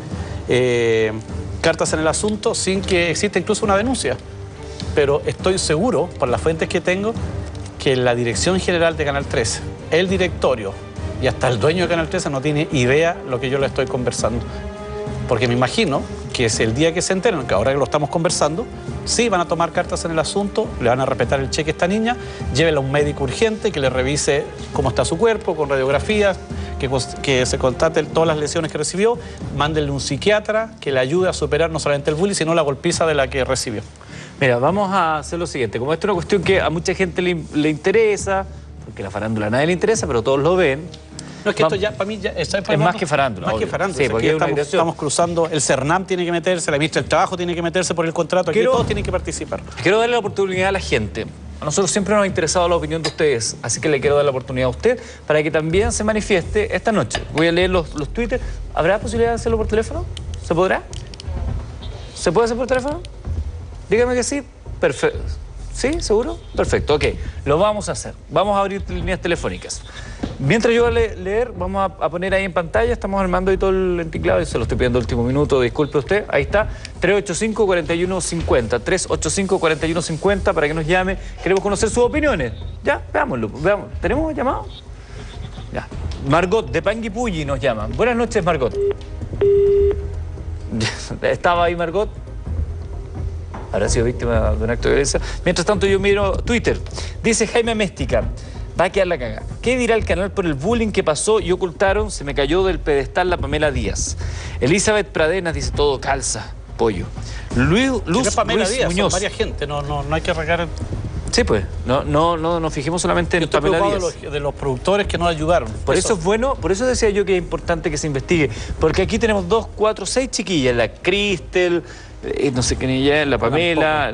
cartas en el asunto sin que exista incluso una denuncia. Pero estoy seguro, por las fuentes que tengo, que la dirección general de Canal 13, el directorio y hasta el dueño de Canal 13 no tiene idea lo que yo le estoy conversando. Porque me imagino que es el día que se enteren, que ahora que lo estamos conversando, sí van a tomar cartas en el asunto, le van a respetar el cheque a esta niña, llévela a un médico urgente que le revise cómo está su cuerpo, con radiografías, que se constate todas las lesiones que recibió, mándenle un psiquiatra que le ayude a superar no solamente el bullying, sino la golpiza de la que recibió. Mira, vamos a hacer lo siguiente. Como esto es una cuestión que a mucha gente le interesa, porque la farándula a nadie le interesa, pero todos lo ven. No, es que esto ya, para mí, ya es más que farándula, Más obvio. que farándula. Sí, O sea, porque aquí hay una agresión. estamos cruzando, el CERNAM tiene que meterse, la ministra del Trabajo tiene que meterse por el contrato, aquí Quiero- todos tienen que participar. Quiero darle la oportunidad a la gente. A nosotros siempre nos ha interesado la opinión de ustedes, así que le quiero dar la oportunidad a usted para que también se manifieste esta noche. Voy a leer los Twitter. ¿Habrá posibilidad de hacerlo por teléfono? ¿Se podrá? ¿Se puede hacer por teléfono? Dígame que sí. Perfecto. ¿Sí? ¿Seguro? Perfecto, ok. Lo vamos a hacer. Vamos a abrir líneas telefónicas. Mientras yo voy a leer, vamos a poner ahí en pantalla, estamos armando ahí todo el enticlado y se lo estoy pidiendo el último minuto, disculpe usted. Ahí está, 385-4150, 385-4150 para que nos llame. Queremos conocer sus opiniones. Ya, veámoslo. Veamos. ¿Tenemos llamado? Ya. Margot de Panguipulli nos llama. Buenas noches, Margot. ¿Estaba ahí, Margot? habrá sido víctima de un acto de violencia. Mientras tanto yo miro Twitter. Dice Jaime Méstica, va a quedar la caga. ¿Qué dirá el canal por el bullying que pasó y ocultaron? Se me cayó del pedestal la Pamela Díaz. Elizabeth Pradenas dice, todo calza, pollo. Luz Pamela Ruiz Díaz, Muñoz. son varias gente, no hay que regar. Sí, pues, no nos fijemos solamente en Estoy Pamela preocupado Díaz. de los productores que nos ayudaron. Por eso es bueno, por eso decía yo que es importante que se investigue. Porque aquí tenemos 2, 4, 6 chiquillas. La Cristel, no sé quién ella es, la Pamela,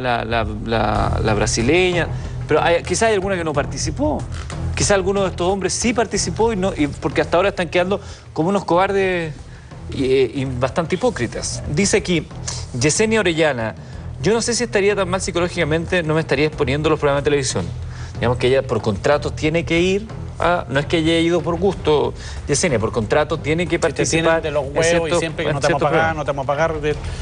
la brasileña. Pero quizás hay alguna que no participó. Quizás alguno de estos hombres sí participó porque hasta ahora están quedando como unos cobardes y bastante hipócritas. Dice aquí, Yesenia Orellana, yo no sé si estaría tan mal psicológicamente, no me estaría exponiendo a los programas de televisión. Digamos que ella por contrato tiene que ir no es que haya ido por gusto, Yesenia, por contrato tiene que participar. De los huevos y siempre que no te vamos a pagar, no te vamos a pagar.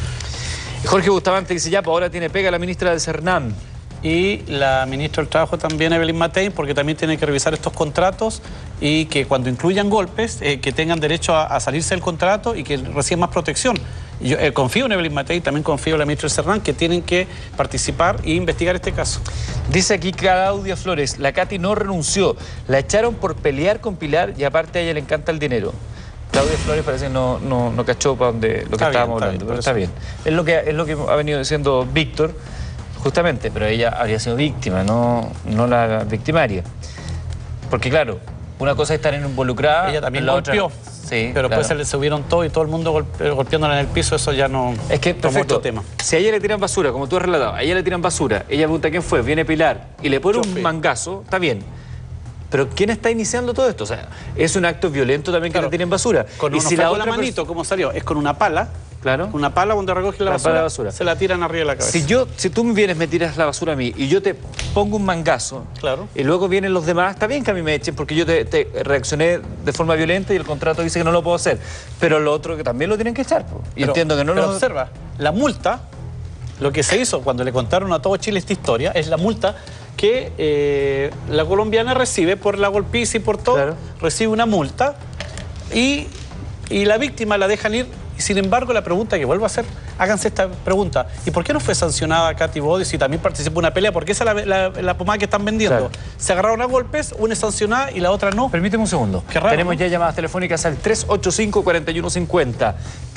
Jorge Bustamante dice, ya, pues ahora tiene pega la ministra del Cernam. Y la ministra del Trabajo también, Evelyn Matei, porque también tiene que revisar estos contratos y que cuando incluyan golpes, que tengan derecho a salirse del contrato y que reciban más protección. Yo confío en Evelyn Matei, también confío en la ministra del Cernam, que tienen que participar e investigar este caso. Dice aquí Claudia Flores, la Katy no renunció, la echaron por pelear con Pilar y aparte a ella le encanta el dinero. Claudia Flores parece que no cachó para donde lo que estábamos hablando, pero está bien. Es lo que ha venido diciendo Víctor, justamente, pero ella habría sido víctima, no la victimaria. Porque claro, una cosa es estar involucrada, ella también la golpeó. otra, sí, pero claro. después se le subieron todo y todo el mundo golpeándola en el piso, eso ya no es que, perfecto, otro tema. Si a ella le tiran basura, como tú has relatado, a ella le tiran basura, ella pregunta quién fue, viene Pilar y le pone un mangazo, está bien. Pero ¿quién está iniciando todo esto? O sea, es un acto violento también que le tiren basura. Con y si la otra manito, ¿cómo salió? Es con una pala. Claro. Una pala donde recoge la basura, se la tiran arriba de la cabeza. Si tú me vienes, me tiras la basura a mí y yo te pongo un mangazo, claro, y luego vienen los demás, está bien que a mí me echen porque yo te reaccioné de forma violenta y el contrato dice que no lo puedo hacer. Pero lo otro que también lo tienen que echar. Y entiendo que no lo... observa, la multa, lo que se hizo cuando le contaron a todo Chile esta historia, es la multa que la colombiana recibe por la golpiza y por todo, claro, recibe una multa y la víctima la dejan ir. Y sin embargo, la pregunta que vuelvo a hacer, háganse esta pregunta, ¿y por qué no fue sancionada Katy Body si también participó en una pelea? Porque esa es la pomada que están vendiendo. Claro. Se agarraron a golpes, una es sancionada y la otra no. Permíteme un segundo. Qué raro, tenemos, ¿no?, ya llamadas telefónicas al 385-4150.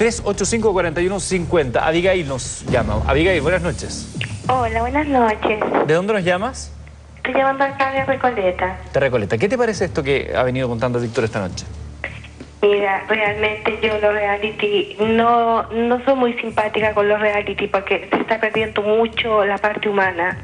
385-4150. Abigail nos llama. Abigail, buenas noches. Hola, buenas noches. ¿De dónde nos llamas? Estoy llamando acá de Recoleta. De Recoleta. ¿Qué te parece esto que ha venido contando Víctor esta noche? Mira, realmente yo los reality no soy muy simpática con los reality porque se está perdiendo mucho la parte humana.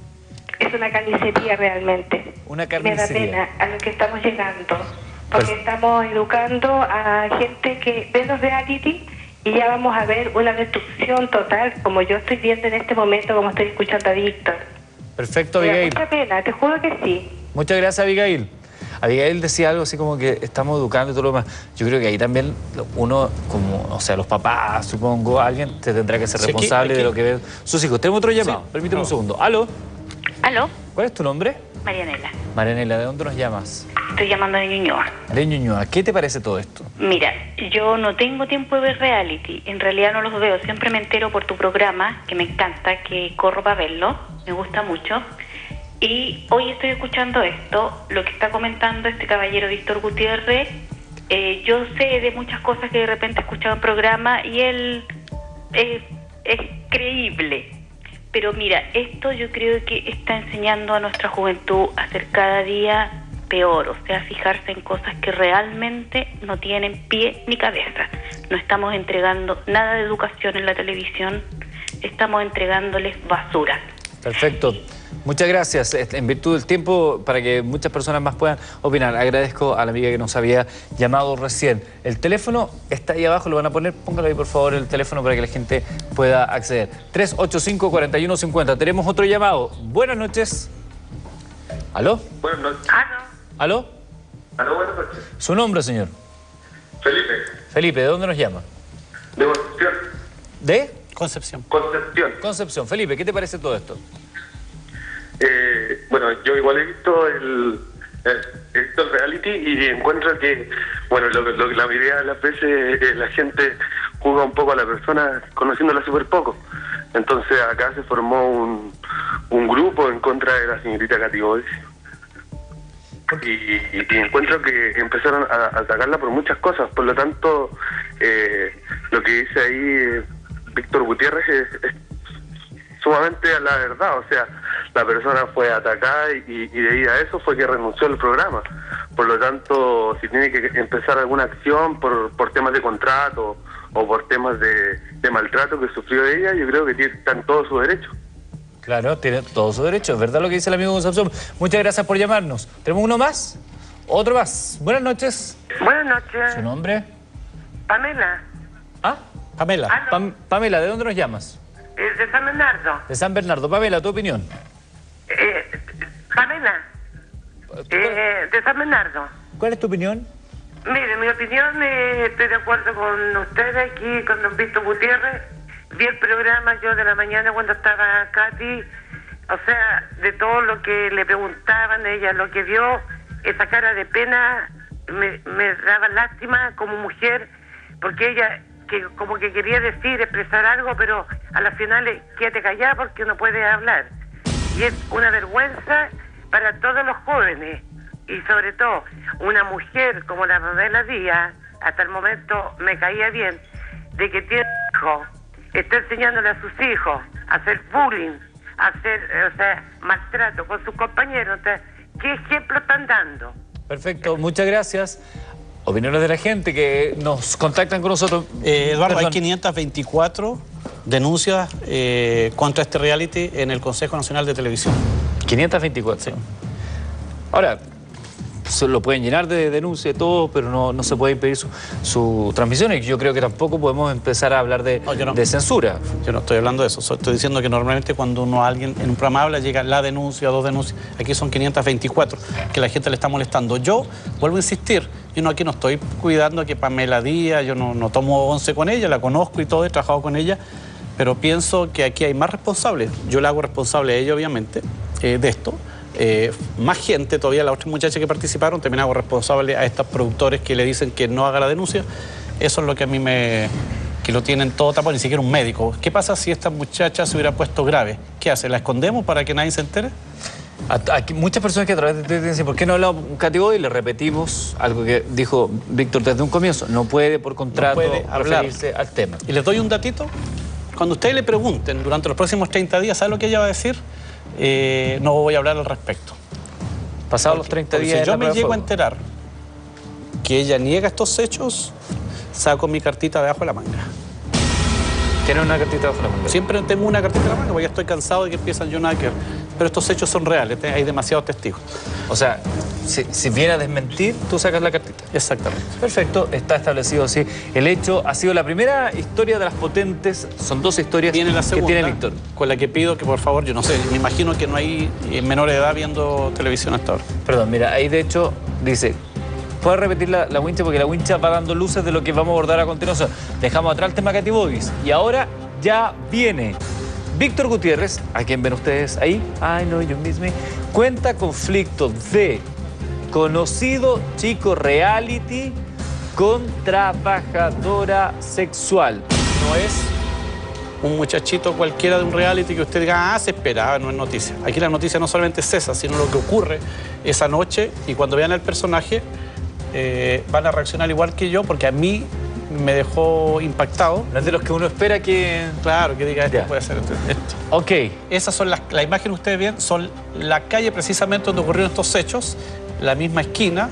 Es una carnicería realmente. Una carnicería. Me da pena a lo que estamos llegando. Porque estamos educando a gente que ve los reality y ya vamos a ver una destrucción total, como yo estoy viendo en este momento, como estoy escuchando a Víctor. Perfecto, Abigail. Mucha pena, te juro que sí. Muchas gracias, Abigail. Abigail decía algo así como que estamos educando y todo lo demás. Yo creo que ahí también uno, como, o sea, los papás, supongo, alguien te tendrá que ser responsable de lo que ven sus hijos. Tenemos otro llamado. Sí, permíteme un segundo. ¿Aló? ¿Aló? ¿Cuál es tu nombre? Marianela. Marianela, ¿de dónde nos llamas? Estoy llamando de Ñuñoa. De Ñuñoa. ¿Qué te parece todo esto? Mira, yo no tengo tiempo de ver reality. En realidad no los veo. Siempre me entero por tu programa, que me encanta, que corro para verlo. Me gusta mucho. Y hoy estoy escuchando esto, lo que está comentando este caballero Víctor Gutiérrez. Yo sé de muchas cosas que de repente he escuchado en programa y él es creíble. Pero mira, esto yo creo que está enseñando a nuestra juventud a ser cada día peor, o sea, fijarse en cosas que realmente no tienen pie ni cabeza. No estamos entregando nada de educación en la televisión, estamos entregándoles basura. Perfecto. Muchas gracias. En virtud del tiempo, para que muchas personas más puedan opinar, agradezco a la amiga que nos había llamado recién. El teléfono está ahí abajo, lo van a poner. Póngalo ahí, por favor, el teléfono para que la gente pueda acceder. 385-4150. Tenemos otro llamado. Buenas noches. ¿Aló? Buenas noches. ¿Aló? Aló, buenas noches. ¿Su nombre, señor? Felipe. Felipe, ¿de dónde nos llama? De Concepción. ¿De? Concepción. Concepción. Concepción. Felipe, ¿qué te parece todo esto? Bueno, yo igual he visto el reality y encuentro que, bueno, lo que la mayoría de las veces la gente juzga un poco a la persona conociéndola súper poco. Entonces acá se formó un grupo en contra de la señorita Katy Boyce. Y encuentro que empezaron a atacarla por muchas cosas. Por lo tanto, lo que dice ahí Víctor Gutiérrez es sumamente a la verdad. O sea, la persona fue atacada y debido a eso fue que renunció al programa. Por lo tanto, si tiene que empezar alguna acción por temas de contrato o por temas de maltrato que sufrió ella, yo creo que está en todo su derecho. Claro, tiene todo su derecho, es verdad lo que dice el amigo Concepción. Muchas gracias por llamarnos. ¿Tenemos uno más? ¿Otro más? Buenas noches. Buenas noches. ¿Su nombre? Pamela. ¿Ah? Pamela. Pamela, ¿de dónde nos llamas? De San Bernardo. De San Bernardo. Pamela, ¿tu opinión? Pamela. De San Bernardo. ¿Cuál es tu opinión? Mire, mi opinión, estoy de acuerdo con ustedes aquí, con don Víctor Gutiérrez. Vi el programa yo de la mañana cuando estaba Katy, o sea, de todo lo que le preguntaban, ella lo que vio, esa cara de pena, me daba lástima como mujer, porque ella que como que quería decir, expresar algo, pero a la final quédate callada porque no puede hablar. Y es una vergüenza para todos los jóvenes, y sobre todo una mujer como la Pamela Díaz, hasta el momento me caía bien, de que tiene hijos, está enseñándole a sus hijos a hacer bullying, a hacer, o sea, maltrato con sus compañeros. Entonces, ¿qué ejemplo están dando? Perfecto, muchas gracias. Opiniones de la gente que nos contactan con nosotros. Eduardo, Perdón. hay 524 denuncias contra este reality en el Consejo Nacional de Televisión. 524. Sí. Ahora, lo pueden llenar de denuncias y todo, pero no se puede impedir su transmisión. Y yo creo que tampoco podemos empezar a hablar de censura. Yo no estoy hablando de eso. Estoy diciendo que normalmente cuando alguien en un programa habla, llega la denuncia, dos denuncias. Aquí son 524, que la gente le está molestando. Yo vuelvo a insistir, yo aquí no estoy cuidando a que Pamela Díaz, yo no tomo once con ella, la conozco y todo, he trabajado con ella, pero pienso que aquí hay más responsables. Yo le hago responsable a ella, obviamente, de esto. Más gente, todavía las otras muchachas que participaron, también hago responsable a estos productores que le dicen que no haga la denuncia. Eso es lo que a mí que lo tienen todo tapado, ni siquiera un médico. ¿Qué pasa si esta muchacha se hubiera puesto grave? ¿Qué hace? ¿La escondemos para que nadie se entere? Aquí, muchas personas que a través de Twitter dicen, ¿por qué no hablamos con Katy Boyce? Y le repetimos algo que dijo Víctor desde un comienzo. No puede por contrato referirse al tema. Y les doy un datito. Cuando ustedes le pregunten durante los próximos 30 días, ¿sabe lo que ella va a decir? No voy a hablar al respecto. Pasados los 30 días. Si yo me llego a enterar que ella niega estos hechos, saco mi cartita debajo de la manga. ¿Tiene una cartita debajo de la manga? Siempre tengo una cartita de la manga porque ya estoy cansado de que empiezan yo nada que ver. Pero estos hechos son reales, hay demasiados testigos. O sea, si viene a desmentir, tú sacas la cartita. Exactamente. Perfecto, está establecido así. El hecho ha sido la primera historia de las potentes, son dos historias Viene la segunda, que tiene Víctor. Con la que pido que por favor, yo no sé, me imagino que no hay menores de edad viendo televisión hasta ahora. Perdón, mira, ahí de hecho dice, ¿puedes repetir la wincha? Porque la wincha va dando luces de lo que vamos a abordar a continuación. Dejamos atrás el tema Katy Boyce y ahora ya viene Víctor Gutiérrez, a quien ven ustedes ahí, I know you miss me, cuenta conflicto de conocido chico reality con trabajadora sexual. No es un muchachito cualquiera de un reality que usted diga, se esperaba, no es noticia. Aquí la noticia no solamente es esa, sino lo que ocurre esa noche y cuando vean al personaje van a reaccionar igual que yo, porque a mí me dejó impactado. No es de los que uno espera que... Claro, que diga esto puede ser esto. Ok. Esas son las imágenes que ustedes ven, son la calle precisamente donde ocurrieron estos hechos, la misma esquina.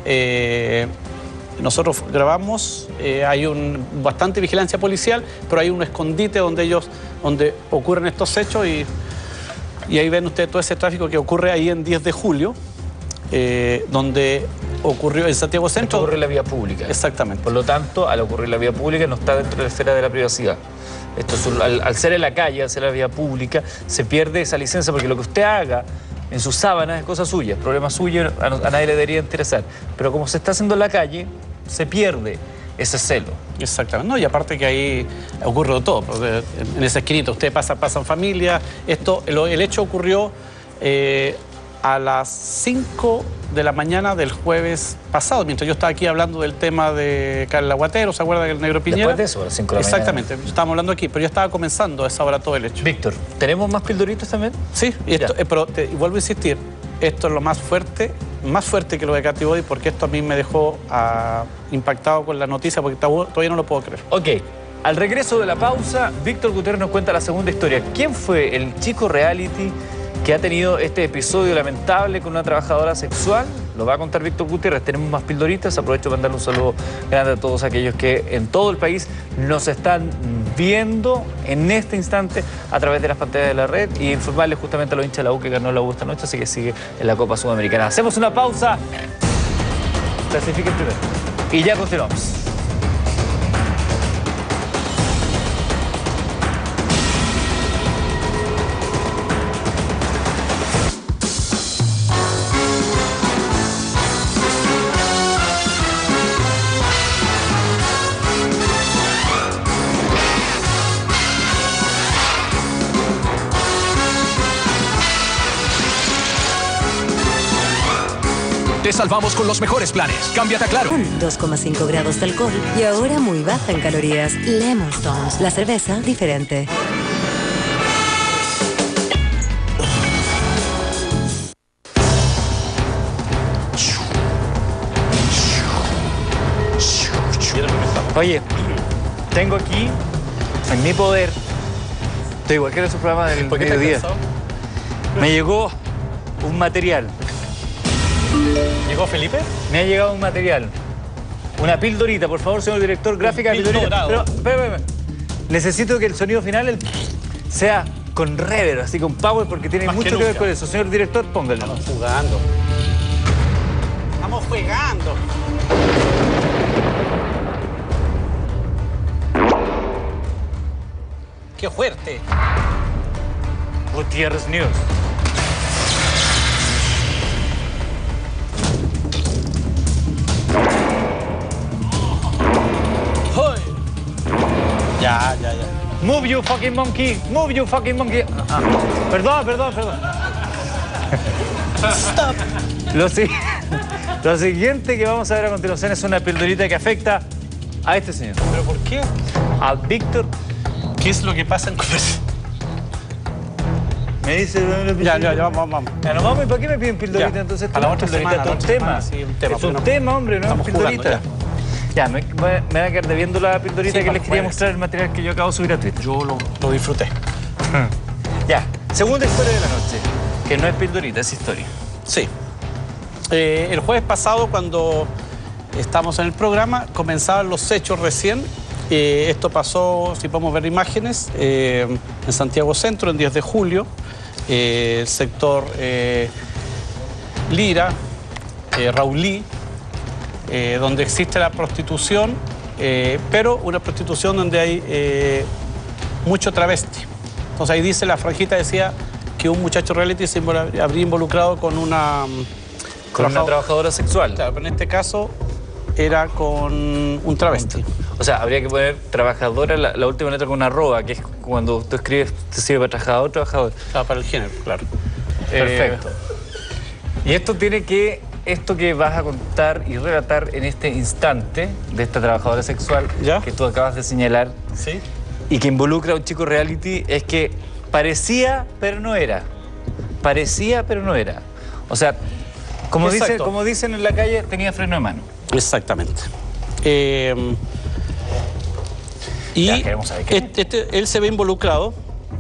Nosotros grabamos, hay bastante vigilancia policial, pero hay un escondite donde ocurren estos hechos y ahí ven ustedes todo ese tráfico que ocurre ahí en 10 de julio, donde ocurrió en Santiago Centro. Ocurre en la vía pública. Exactamente. Por lo tanto, al ocurrir en la vía pública no está dentro de la esfera de la privacidad. Esto al ser en la calle, al ser en la vía pública, se pierde esa licencia porque lo que usted haga en sus sábanas es cosa suya, problema suyo, a nadie le debería interesar. Pero como se está haciendo en la calle, se pierde ese celo. Exactamente. No, y aparte que ahí ocurre de todo. En esa esquinita usted pasan familias. El hecho ocurrió a las 5 de la mañana del jueves pasado, mientras yo estaba aquí hablando del tema de Carla Guatero, ¿se acuerda del Negro Piñera? Después de eso, a las 5 de la Exactamente, estábamos hablando aquí, pero ya estaba comenzando a esa hora todo el hecho. Víctor, ¿tenemos más pildoritas también? Sí, y esto, pero y vuelvo a insistir, esto es lo más fuerte que lo de Katy Body, porque esto a mí me dejó impactado con la noticia, porque todavía no lo puedo creer. Ok, al regreso de la pausa, Víctor Gutiérrez nos cuenta la segunda historia. ¿Quién fue el chico reality que ha tenido este episodio lamentable con una trabajadora sexual? Lo va a contar Víctor Gutiérrez. Tenemos más pildoritas. Aprovecho para mandarle un saludo grande a todos aquellos que en todo el país nos están viendo en este instante a través de las pantallas de la red y informarles justamente a los hinchas de la U que ganó la U esta noche, así que sigue en la Copa Sudamericana. Hacemos una pausa. Clasifiquen primero. Y ya continuamos. Te salvamos con los mejores planes. Cámbiate a Claro. 2,5 grados de alcohol y ahora muy baja en calorías. Lemon Stones, la cerveza diferente. Oye, tengo aquí en mi poder, te digo, cualquiera de esos programas del mediodía, me llegó un material. ¿Llegó Felipe? Me ha llegado un material. Una pildorita, por favor, señor director, gráfica pildorita. Pero, espera. Necesito que el sonido final sea con reverb, así con power, porque tiene más mucho que ver con eso. Señor director, póngalo. Estamos jugando. Estamos jugando. ¡Qué fuerte! Gutiérrez News. Ya. Move you fucking monkey. Move you fucking monkey. Perdón. Stop. Lo siguiente que vamos a ver a continuación es una pildorita que afecta a este señor. ¿Pero por qué? A Víctor. ¿Qué es lo que pasa en conversación? Me dice... Ya, vamos. Ya, nos vamos. ¿Y para qué me piden pildorita? Ya. Entonces, a la otra pildorita, semana. es un tema. Sí, un tema. Es un tema, hombre, no es pildorita. Ya, me va a quedar debiendo la pildorita que les quería mostrar el material que yo acabo de subir a Twitter. Yo lo disfruté. Ya, segunda historia de la noche, que no es pildorita, es historia. Sí. El jueves pasado, cuando estamos en el programa, comenzaban los hechos recién. Esto pasó, si podemos ver imágenes, en Santiago Centro, el 10 de julio. El sector Lira, Raulí, donde existe la prostitución, pero una prostitución donde hay mucho travesti. Entonces ahí dice, la franjita decía que un muchacho reality se habría involucrado con una... una trabajadora sexual. Claro, pero en este caso era con un travesti. O sea, habría que poner trabajadora, la última letra con una arroba, que es cuando tú escribes, te sirve para trabajador. Ah, para el género, claro. Perfecto. Y esto que vas a contar y relatar en este instante de esta trabajadora sexual que tú acabas de señalar, ¿sí? Y que involucra a un chico reality, es que parecía, pero no era. Parecía, pero no era. O sea, como dicen en la calle, tenía freno de mano. Exactamente. Y él se ve involucrado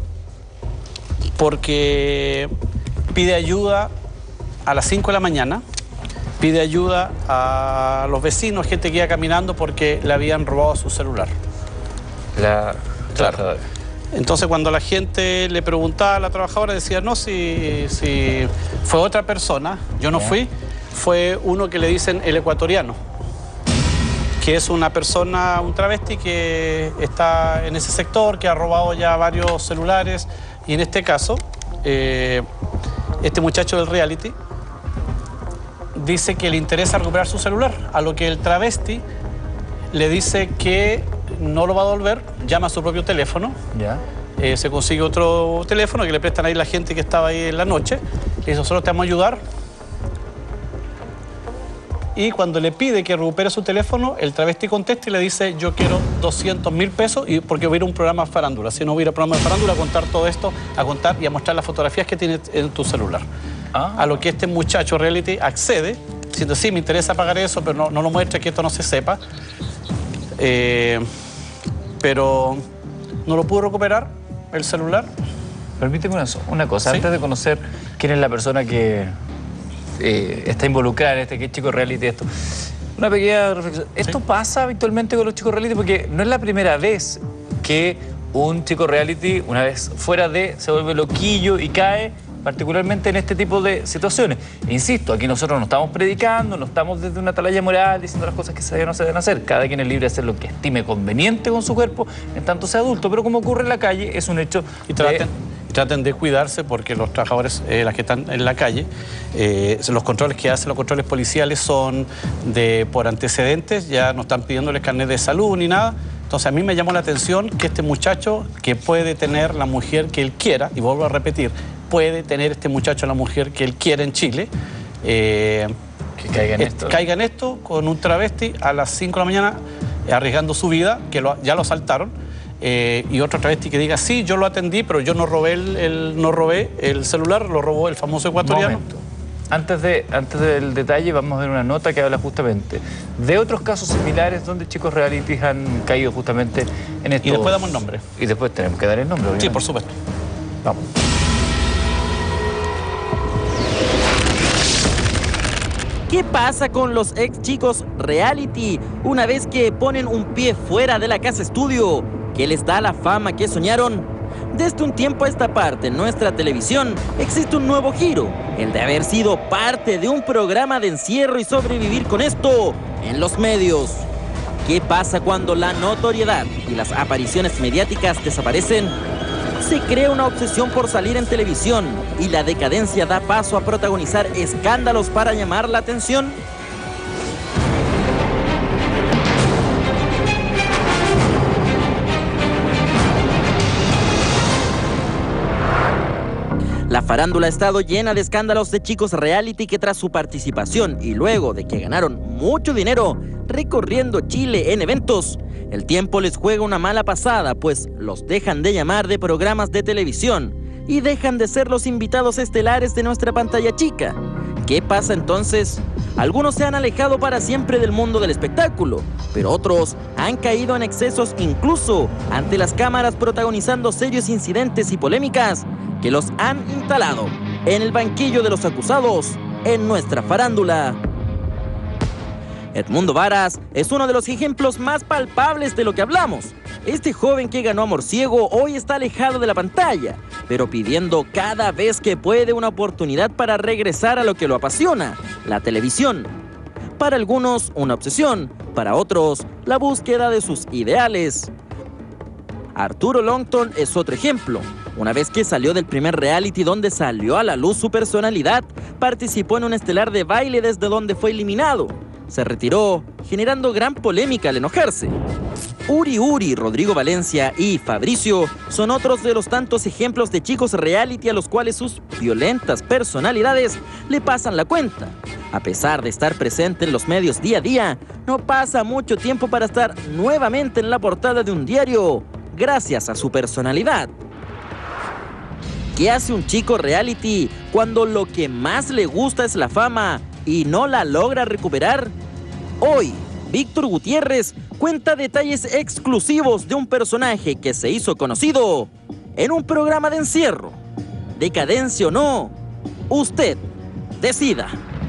porque pide ayuda a las 5 de la mañana, pide ayuda a los vecinos, gente que iba caminando porque le habían robado su celular. Claro. Entonces cuando la gente le preguntaba a la trabajadora, decía, no, si fue otra persona, yo no fui, fue uno que le dicen el ecuatoriano, que es una persona, un travesti que está en ese sector, que ha robado ya varios celulares, y en este caso, este muchacho del reality dice que le interesa recuperar su celular, a lo que el travesti le dice que no lo va a devolver, llama a su propio teléfono, se consigue otro teléfono que le prestan ahí la gente que estaba ahí en la noche, y nosotros te vamos a ayudar. Y cuando le pide que recupere su teléfono, el travesti contesta y le dice, yo quiero 200.000 pesos y porque voy a ir a un programa de farándula. Si no voy a ir a un programa de farándula a contar todo esto, a contar y a mostrar las fotografías que tienes en tu celular. A lo que este muchacho reality accede, diciendo, sí, me interesa pagar eso, pero no lo muestre, que esto no se sepa. Pero no lo pudo recuperar el celular. Permíteme una cosa, ¿sí? Antes de conocer quién es la persona que está involucrada en este, que es chico reality, esto. Una pequeña reflexión. ¿Esto pasa habitualmente con los chicos reality? Porque no es la primera vez que un chico reality, una vez fuera de, se vuelve loquillo y cae, particularmente en este tipo de situaciones. E insisto, aquí nosotros no estamos predicando, no estamos desde una atalaya moral diciendo las cosas que se deben o no se deben hacer. Cada quien es libre de hacer lo que estime conveniente con su cuerpo, en tanto sea adulto. Pero como ocurre en la calle, es un hecho. Y traten de cuidarse porque los trabajadores, las que están en la calle, los controles que hacen, los controles policiales son por antecedentes, ya no están pidiéndoles carnet de salud ni nada. Entonces a mí me llamó la atención que este muchacho, que puede tener la mujer que él quiera, y vuelvo a repetir, puede tener este muchacho la mujer que él quiera en Chile, que caiga en esto con un travesti a las 5 de la mañana arriesgando su vida, que ya lo asaltaron. Y otro travesti que diga, sí, yo lo atendí, pero yo no robé el celular, lo robó el famoso ecuatoriano. Momento. Antes del detalle, vamos a ver una nota que habla justamente de otros casos similares donde chicos realities han caído justamente en esto. Y después damos el nombre. Y después tenemos que dar el nombre, obviamente. Sí, por supuesto. Vamos. ¿Qué pasa con los ex chicos reality una vez que ponen un pie fuera de la casa estudio? ¿Qué les da la fama que soñaron? Desde un tiempo a esta parte, en nuestra televisión, existe un nuevo giro, el de haber sido parte de un programa de encierro y sobrevivir con esto en los medios. ¿Qué pasa cuando la notoriedad y las apariciones mediáticas desaparecen? Se crea una obsesión por salir en televisión y la decadencia da paso a protagonizar escándalos para llamar la atención. La farándula ha estado llena de escándalos de chicos reality que tras su participación y luego de que ganaron mucho dinero recorriendo Chile en eventos, el tiempo les juega una mala pasada, pues los dejan de llamar de programas de televisión y dejan de ser los invitados estelares de nuestra pantalla chica. ¿Qué pasa entonces? Algunos se han alejado para siempre del mundo del espectáculo, pero otros han caído en excesos incluso ante las cámaras protagonizando serios incidentes y polémicas que los han instalado en el banquillo de los acusados en nuestra farándula. Edmundo Varas es uno de los ejemplos más palpables de lo que hablamos. Este joven que ganó Amor Ciego hoy está alejado de la pantalla, pero pidiendo cada vez que puede una oportunidad para regresar a lo que lo apasiona, la televisión. Para algunos, una obsesión, para otros, la búsqueda de sus ideales. Arturo Longton es otro ejemplo. Una vez que salió del primer reality donde salió a la luz su personalidad, participó en un estelar de baile desde donde fue eliminado. Se retiró, generando gran polémica al enojarse. Uri, Rodrigo Valencia y Fabricio son otros de los tantos ejemplos de chicos reality a los cuales sus violentas personalidades le pasan la cuenta. A pesar de estar presente en los medios día a día, no pasa mucho tiempo para estar nuevamente en la portada de un diario, gracias a su personalidad. ¿Qué hace un chico reality cuando lo que más le gusta es la fama y no la logra recuperar? Hoy, Víctor Gutiérrez cuenta detalles exclusivos de un personaje que se hizo conocido en un programa de encierro. ¿Decadencia o no? Usted decida.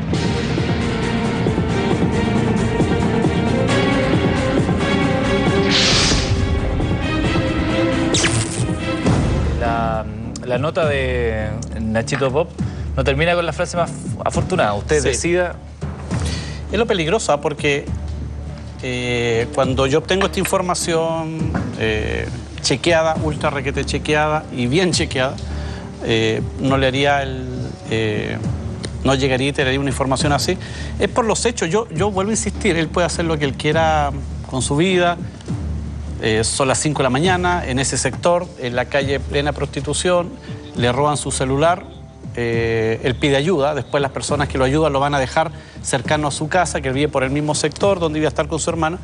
La nota de Nachito Pop no termina con la frase más afortunada. Usted decida. Es lo peligroso, porque cuando yo obtengo esta información chequeada, ultra requete chequeada y bien chequeada, no le haría no llegaría y te daría una información así. Es por los hechos. Yo vuelvo a insistir, él puede hacer lo que él quiera con su vida. Son las 5 de la mañana, en ese sector, en la calle plena prostitución, le roban su celular él pide ayuda, después las personas que lo ayudan lo van a dejar cercano a su casa, que él vive por el mismo sector donde iba a estar con su hermana.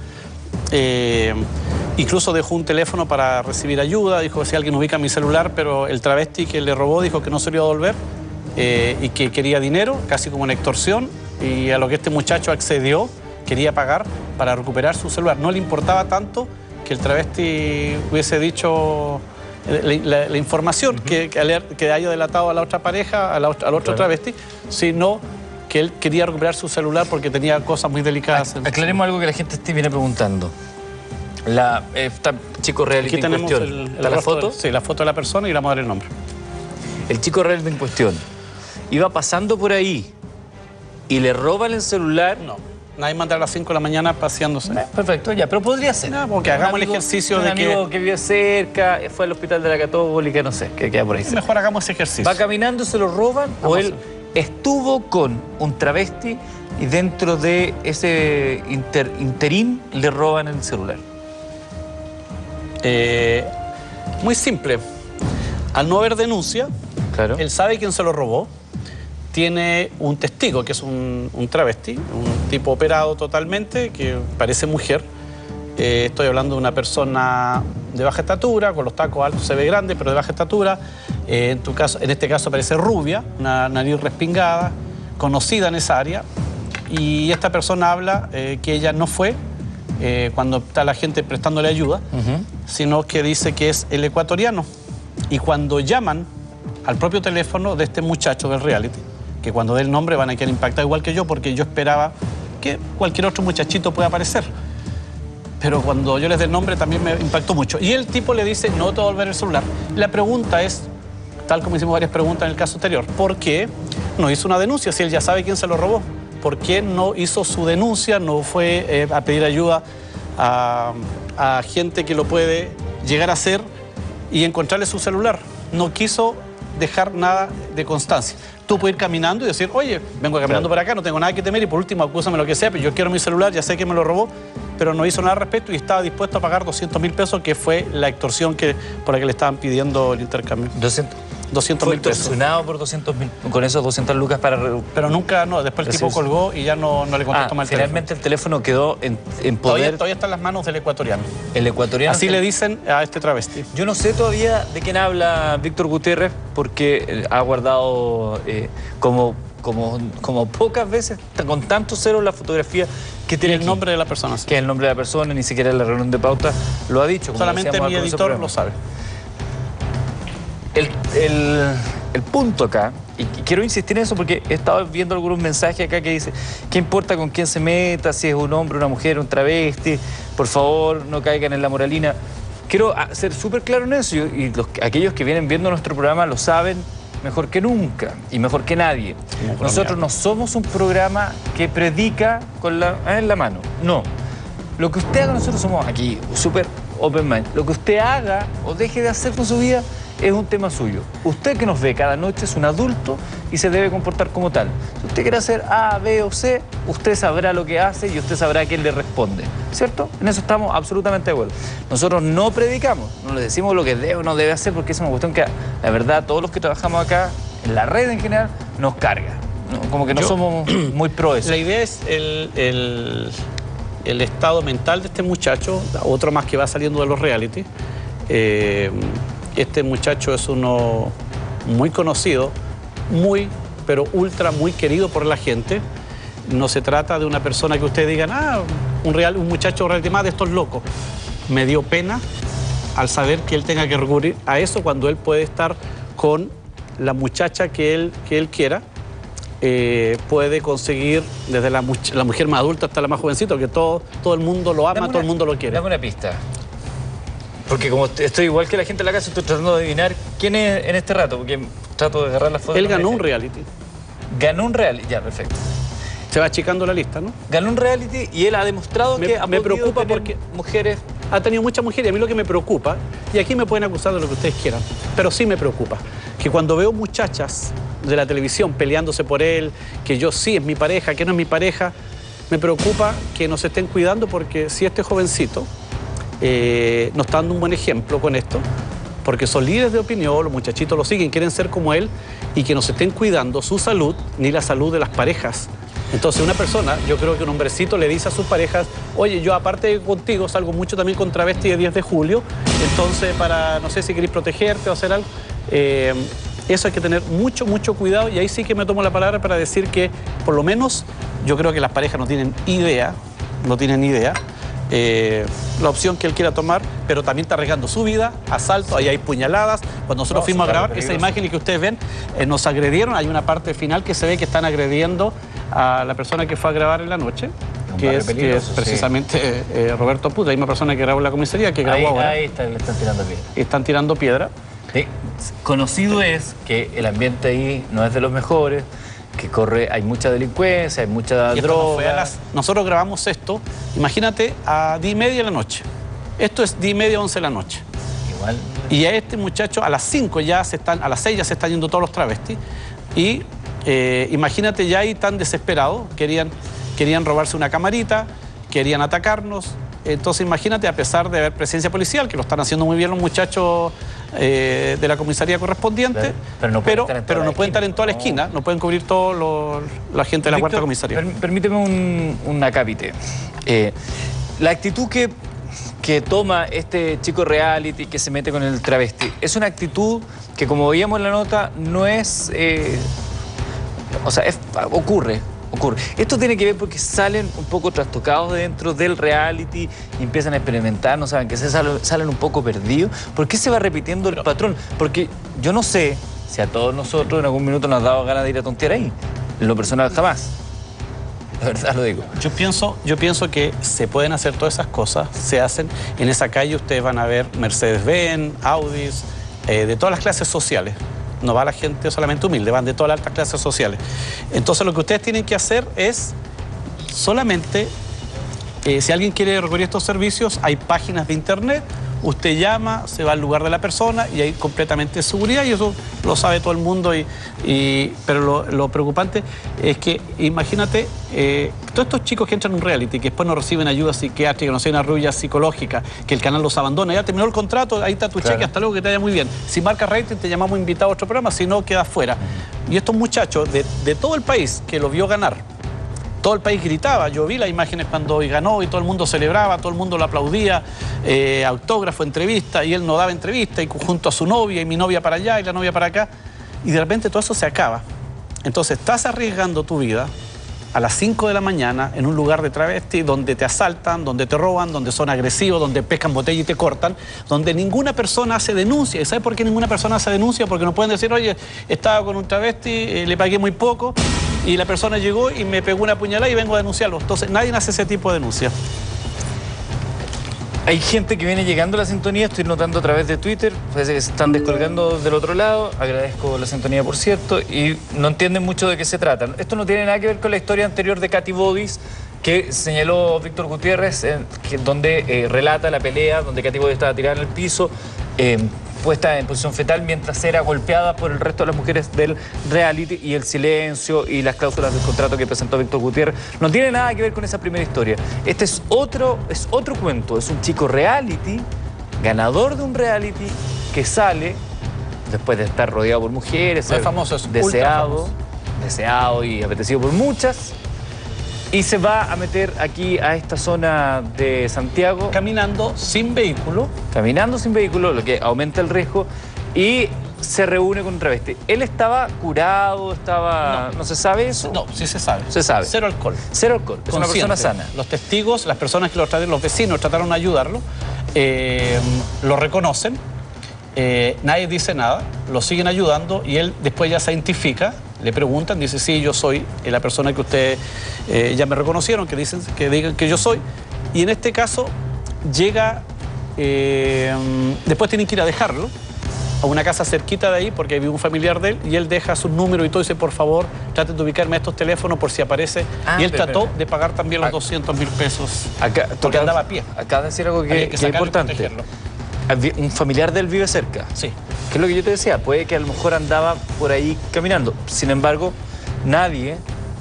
Incluso dejó un teléfono para recibir ayuda, dijo que si alguien ubica mi celular, pero el travesti que le robó dijo que no se lo iba a devolver y que quería dinero, casi como una extorsión, y a lo que este muchacho accedió, quería pagar para recuperar su celular. No le importaba tanto que el travesti hubiese dicho la información que haya delatado a la otra pareja, al otro travesti, sino que él quería recuperar su celular porque tenía cosas muy delicadas. Aclaremos algo que la gente viene preguntando. Está chico reality Aquí tenemos en cuestión. ¿Está la foto? Sí, la foto de la persona y le vamos a dar el nombre. El chico reality en cuestión iba pasando por ahí y le roban el celular. No, nadie manda a las 5 de la mañana paseándose. Perfecto, ya, pero podría ser. No, porque hagamos el ejercicio de que... Un amigo que vive cerca, fue al hospital de la Católica, no sé, que queda por ahí. Mejor hagamos ese ejercicio. ¿Va caminando, se lo roban o él estuvo con un travesti y dentro de ese interín le roban el celular? Muy simple. Al no haber denuncia, claro, él sabe quién se lo robó. Tiene un testigo, que es un travesti, un tipo operado totalmente, que parece mujer. Estoy hablando de una persona de baja estatura, con los tacos altos, se ve grande, pero de baja estatura. En este caso parece rubia, una nariz respingada, conocida en esa área. Y esta persona habla que ella no fue cuando está la gente prestándole ayuda, sino que dice que es el ecuatoriano. Y cuando llaman al propio teléfono de este muchacho del reality, que cuando dé el nombre van a quedar impactados igual que yo, porque yo esperaba que cualquier otro muchachito pueda aparecer. Pero cuando yo les dé el nombre también me impactó mucho. Y el tipo le dice, no te voy a devolver el celular. La pregunta es, tal como hicimos varias preguntas en el caso anterior, ¿por qué no hizo una denuncia si él ya sabe quién se lo robó? ¿Por qué no hizo su denuncia, no fue a pedir ayuda a gente que lo puede llegar a hacer y encontrarle su celular? No quiso dejar nada de constancia. Tú puedes ir caminando y decir, oye, vengo caminando por acá, no tengo nada que temer y por último acúsame lo que sea, pero yo quiero mi celular, ya sé que me lo robó, pero no hizo nada al respecto y estaba dispuesto a pagar 200.000 pesos, que fue la extorsión por la que le estaban pidiendo el intercambio. 200.000 pesos. Fue extorsionado por 200.000, con esos 200 lucas para... Pero nunca, no, después el tipo colgó y ya no le contestó más el teléfono. Finalmente el teléfono quedó en poder... Todavía está en las manos del ecuatoriano. El ecuatoriano... Así le dicen a este travesti. Yo no sé todavía de quién habla Víctor Gutiérrez, porque ha guardado como pocas veces, con tantos ceros, la fotografía que tiene el nombre de la persona. Que es el nombre de la persona, ni siquiera en la reunión de pauta lo ha dicho. Solamente mi editor lo sabe. El punto acá, y quiero insistir en eso porque he estado viendo algunos mensajes acá que dice, ¿qué importa con quién se meta, si es un hombre, una mujer, un travesti? Por favor, no caigan en la moralina. Quiero ser súper claro en eso, y aquellos que vienen viendo nuestro programa lo saben mejor que nunca y mejor que nadie. Nosotros no somos un programa que predica en la mano, no. Lo que usted haga, nosotros somos aquí súper open mind. Lo que usted haga o deje de hacer con su vida es un tema suyo. Usted que nos ve cada noche es un adulto y se debe comportar como tal. Si usted quiere hacer A, B o C, usted sabrá lo que hace y usted sabrá a quién le responde. ¿Cierto? En eso estamos absolutamente de acuerdo. Nosotros no predicamos, no les decimos lo que debe o no debe hacer, porque es una cuestión que, la verdad, todos los que trabajamos acá, en la red en general, nos carga. Como que no somos muy pro eso. La idea es el estado mental de este muchacho, otro más que va saliendo de los reality. Este muchacho es uno muy conocido, pero muy querido por la gente. No se trata de una persona que ustedes digan, un muchacho realmente más de estos locos. Me dio pena al saber que él tenga que recurrir a eso cuando él puede estar con la muchacha que él quiera. Puede conseguir desde la mujer más adulta hasta la más jovencita, que todo el mundo lo ama, todo el mundo lo quiere. Dame una pista. Porque como estoy igual que la gente en la casa, estoy tratando de adivinar quién es en este rato, porque trato de agarrar la foto. Él ganó un reality. Ganó un reality, ya, perfecto. Se va achicando la lista, ¿no? Ganó un reality y él ha demostrado que me preocupa porque mujeres... Ha tenido muchas mujeres y a mí lo que me preocupa, y aquí me pueden acusar de lo que ustedes quieran, pero sí me preocupa, que cuando veo muchachas de la televisión peleándose por él, que yo sí es mi pareja, que no es mi pareja, me preocupa que nos estén cuidando, porque si este jovencito nos está dando un buen ejemplo con esto, porque son líderes de opinión, los muchachitos lo siguen, quieren ser como él y que no se estén cuidando su salud ni la salud de las parejas. Entonces una persona, yo creo que un hombrecito le dice a sus parejas, oye, yo aparte de contigo salgo mucho también con travesti de 10 de julio, entonces para, no sé si queréis protegerte o hacer algo, eso hay que tener mucho, mucho cuidado y ahí sí que me tomo la palabra para decir que por lo menos yo creo que las parejas no tienen idea, la opción que él quiera tomar, pero también está arriesgando su vida, asalto, ahí hay puñaladas. Cuando nosotros fuimos a grabar esa imagen que ustedes ven, nos agredieron, hay una parte final que se ve que están agrediendo a la persona que fue a grabar en la noche, que es precisamente Roberto Puth, la misma persona que grabó en la comisaría, que grabó ahora. Ahí le están tirando piedra. Están tirando piedra. Conocido es que el ambiente ahí no es de los mejores, que hay mucha delincuencia, hay mucha droga. Nosotros grabamos esto, imagínate, a 10:30 de la noche. Esto es 10:30, 11 de la noche. Igual. Y a este muchacho a las 5 ya a las 6 ya se están yendo todos los travestis. Y imagínate ya ahí tan desesperados, querían robarse una camarita, querían atacarnos. Entonces imagínate, a pesar de haber presencia policial, que lo están haciendo muy bien los muchachos de la comisaría correspondiente, pero no pueden estar en toda la esquina, no pueden cubrir todo la gente de la cuarta comisaría. Permíteme un acápite. La actitud que toma este chico reality que se mete con el travesti es una actitud que, como veíamos en la nota, no es... ocurre. Esto tiene que ver porque salen un poco trastocados dentro del reality y empiezan a experimentar, no saben qué hacer, salen un poco perdidos. ¿Por qué se va repitiendo el patrón? Porque yo no sé si a todos nosotros en algún minuto nos ha dado ganas de ir a tontear ahí. En lo personal jamás. La verdad lo digo. Yo pienso que se pueden hacer todas esas cosas, se hacen. En esa calle ustedes van a ver Mercedes-Benz, Audis, de todas las clases sociales. No va la gente solamente humilde, van de todas las altas clases sociales. Entonces lo que ustedes tienen que hacer es solamente, si alguien quiere recurrir a estos servicios, hay páginas de internet, usted llama, se va al lugar de la persona y hay completamente seguridad y eso lo sabe todo el mundo. Pero lo preocupante es que, imagínate, todos estos chicos que entran en un reality, que después no reciben ayuda psiquiátrica, no reciben ayuda psicológica, que el canal los abandona, ya terminó el contrato, ahí está tu cheque, hasta luego, que te vaya muy bien. Si marca rating, te llamamos invitado a otro programa, si no, quedas fuera. Y estos muchachos de todo el país que lo vio ganar, todo el país gritaba, yo vi las imágenes cuando ganó y todo el mundo celebraba, todo el mundo lo aplaudía, autógrafo, entrevista, y él no daba entrevista, y junto a su novia, y mi novia para allá, y la novia para acá, y de repente todo eso se acaba. Entonces estás arriesgando tu vida a las 5 de la mañana en un lugar de travesti donde te asaltan, donde te roban, donde son agresivos, donde pescan botella y te cortan, donde ninguna persona hace denuncia. ¿Y sabes por qué ninguna persona hace denuncia? Porque no pueden decir, oye, estaba con un travesti, le pagué muy poco, y la persona llegó y me pegó una puñalada y vengo a denunciarlo. Entonces nadie hace ese tipo de denuncia. Hay gente que viene llegando a la sintonía, estoy notando a través de Twitter, parece que se están descolgando del otro lado, agradezco la sintonía por cierto, y no entienden mucho de qué se trata. Esto no tiene nada que ver con la historia anterior de Katy Bodis, que señaló Víctor Gutiérrez, donde relata la pelea, donde Katy Bodis estaba tirada en el piso, puesta en posición fetal mientras era golpeada por el resto de las mujeres del reality, y el silencio y las cláusulas del contrato que presentó Víctor Gutiérrez. No tiene nada que ver con esa primera historia. Este es otro cuento. Es un chico reality, ganador de un reality, que sale después de estar rodeado por mujeres, es famoso, es deseado y apetecido por muchas, y se va a meter aquí a esta zona de Santiago. Caminando sin vehículo. Caminando sin vehículo, lo que aumenta el riesgo, y se reúne con un travesti. ¿Él estaba curado? ¿No se sabe eso? No, sí se sabe. Se sabe. Cero alcohol. Cero alcohol. Es una persona sana. Los testigos, las personas que lo trataron, los vecinos trataron de ayudarlo, lo reconocen, nadie dice nada, lo siguen ayudando y él después ya se identifica. Le preguntan, dice, sí, yo soy la persona que ustedes ya me reconocieron, que digan que yo soy. Y en este caso llega, después tienen que ir a dejarlo a una casa cerquita de ahí, porque vive un familiar de él, y él deja su número y todo, y dice, por favor, traten de ubicarme a estos teléfonos por si aparece. Y él trató de pagar también los 200.000 pesos, porque andaba a pie. Acá de decir algo que es importante. Un familiar de él vive cerca. Sí. Que es lo que yo te decía, puede que a lo mejor andaba por ahí caminando. Sin embargo, nadie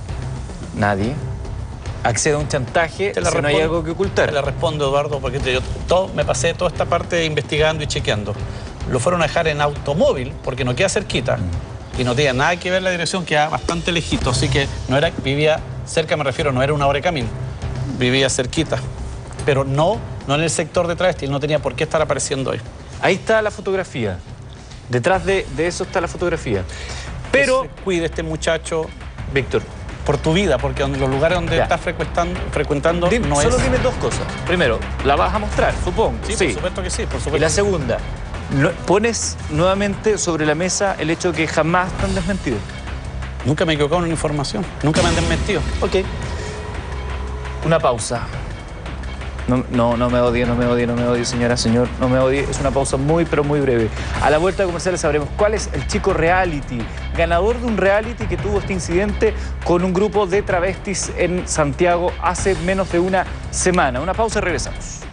accede a un chantaje si no hay algo que ocultar. Te la respondo, Eduardo, porque yo me pasé toda esta parte investigando y chequeando. lo fueron a dejar en automóvil, porque no queda cerquita, y no tenía nada que ver la dirección, queda bastante lejito, así que no era, vivía cerca, me refiero, no era una hora de camino, vivía cerquita, pero no en el sector de travesti, no tenía por qué estar apareciendo ahí. Ahí está la fotografía, detrás de eso está la fotografía. Pero cuide este muchacho, Víctor, por tu vida, porque los lugares donde estás frecuentando no es... Solo dime dos cosas. Primero, la vas a mostrar, supongo. Sí, por supuesto que sí, por supuesto. Y la segunda, pones nuevamente sobre la mesa el hecho de que jamás te han desmentido. Nunca me he equivocado en una información, nunca me han desmentido. Ok. Una pausa. No me odie, señora, señor, no me odie. Es una pausa muy, pero muy breve. A la vuelta de comerciales sabremos cuál es el chico reality, ganador de un reality que tuvo este incidente con un grupo de travestis en Santiago hace menos de una semana. Una pausa y regresamos.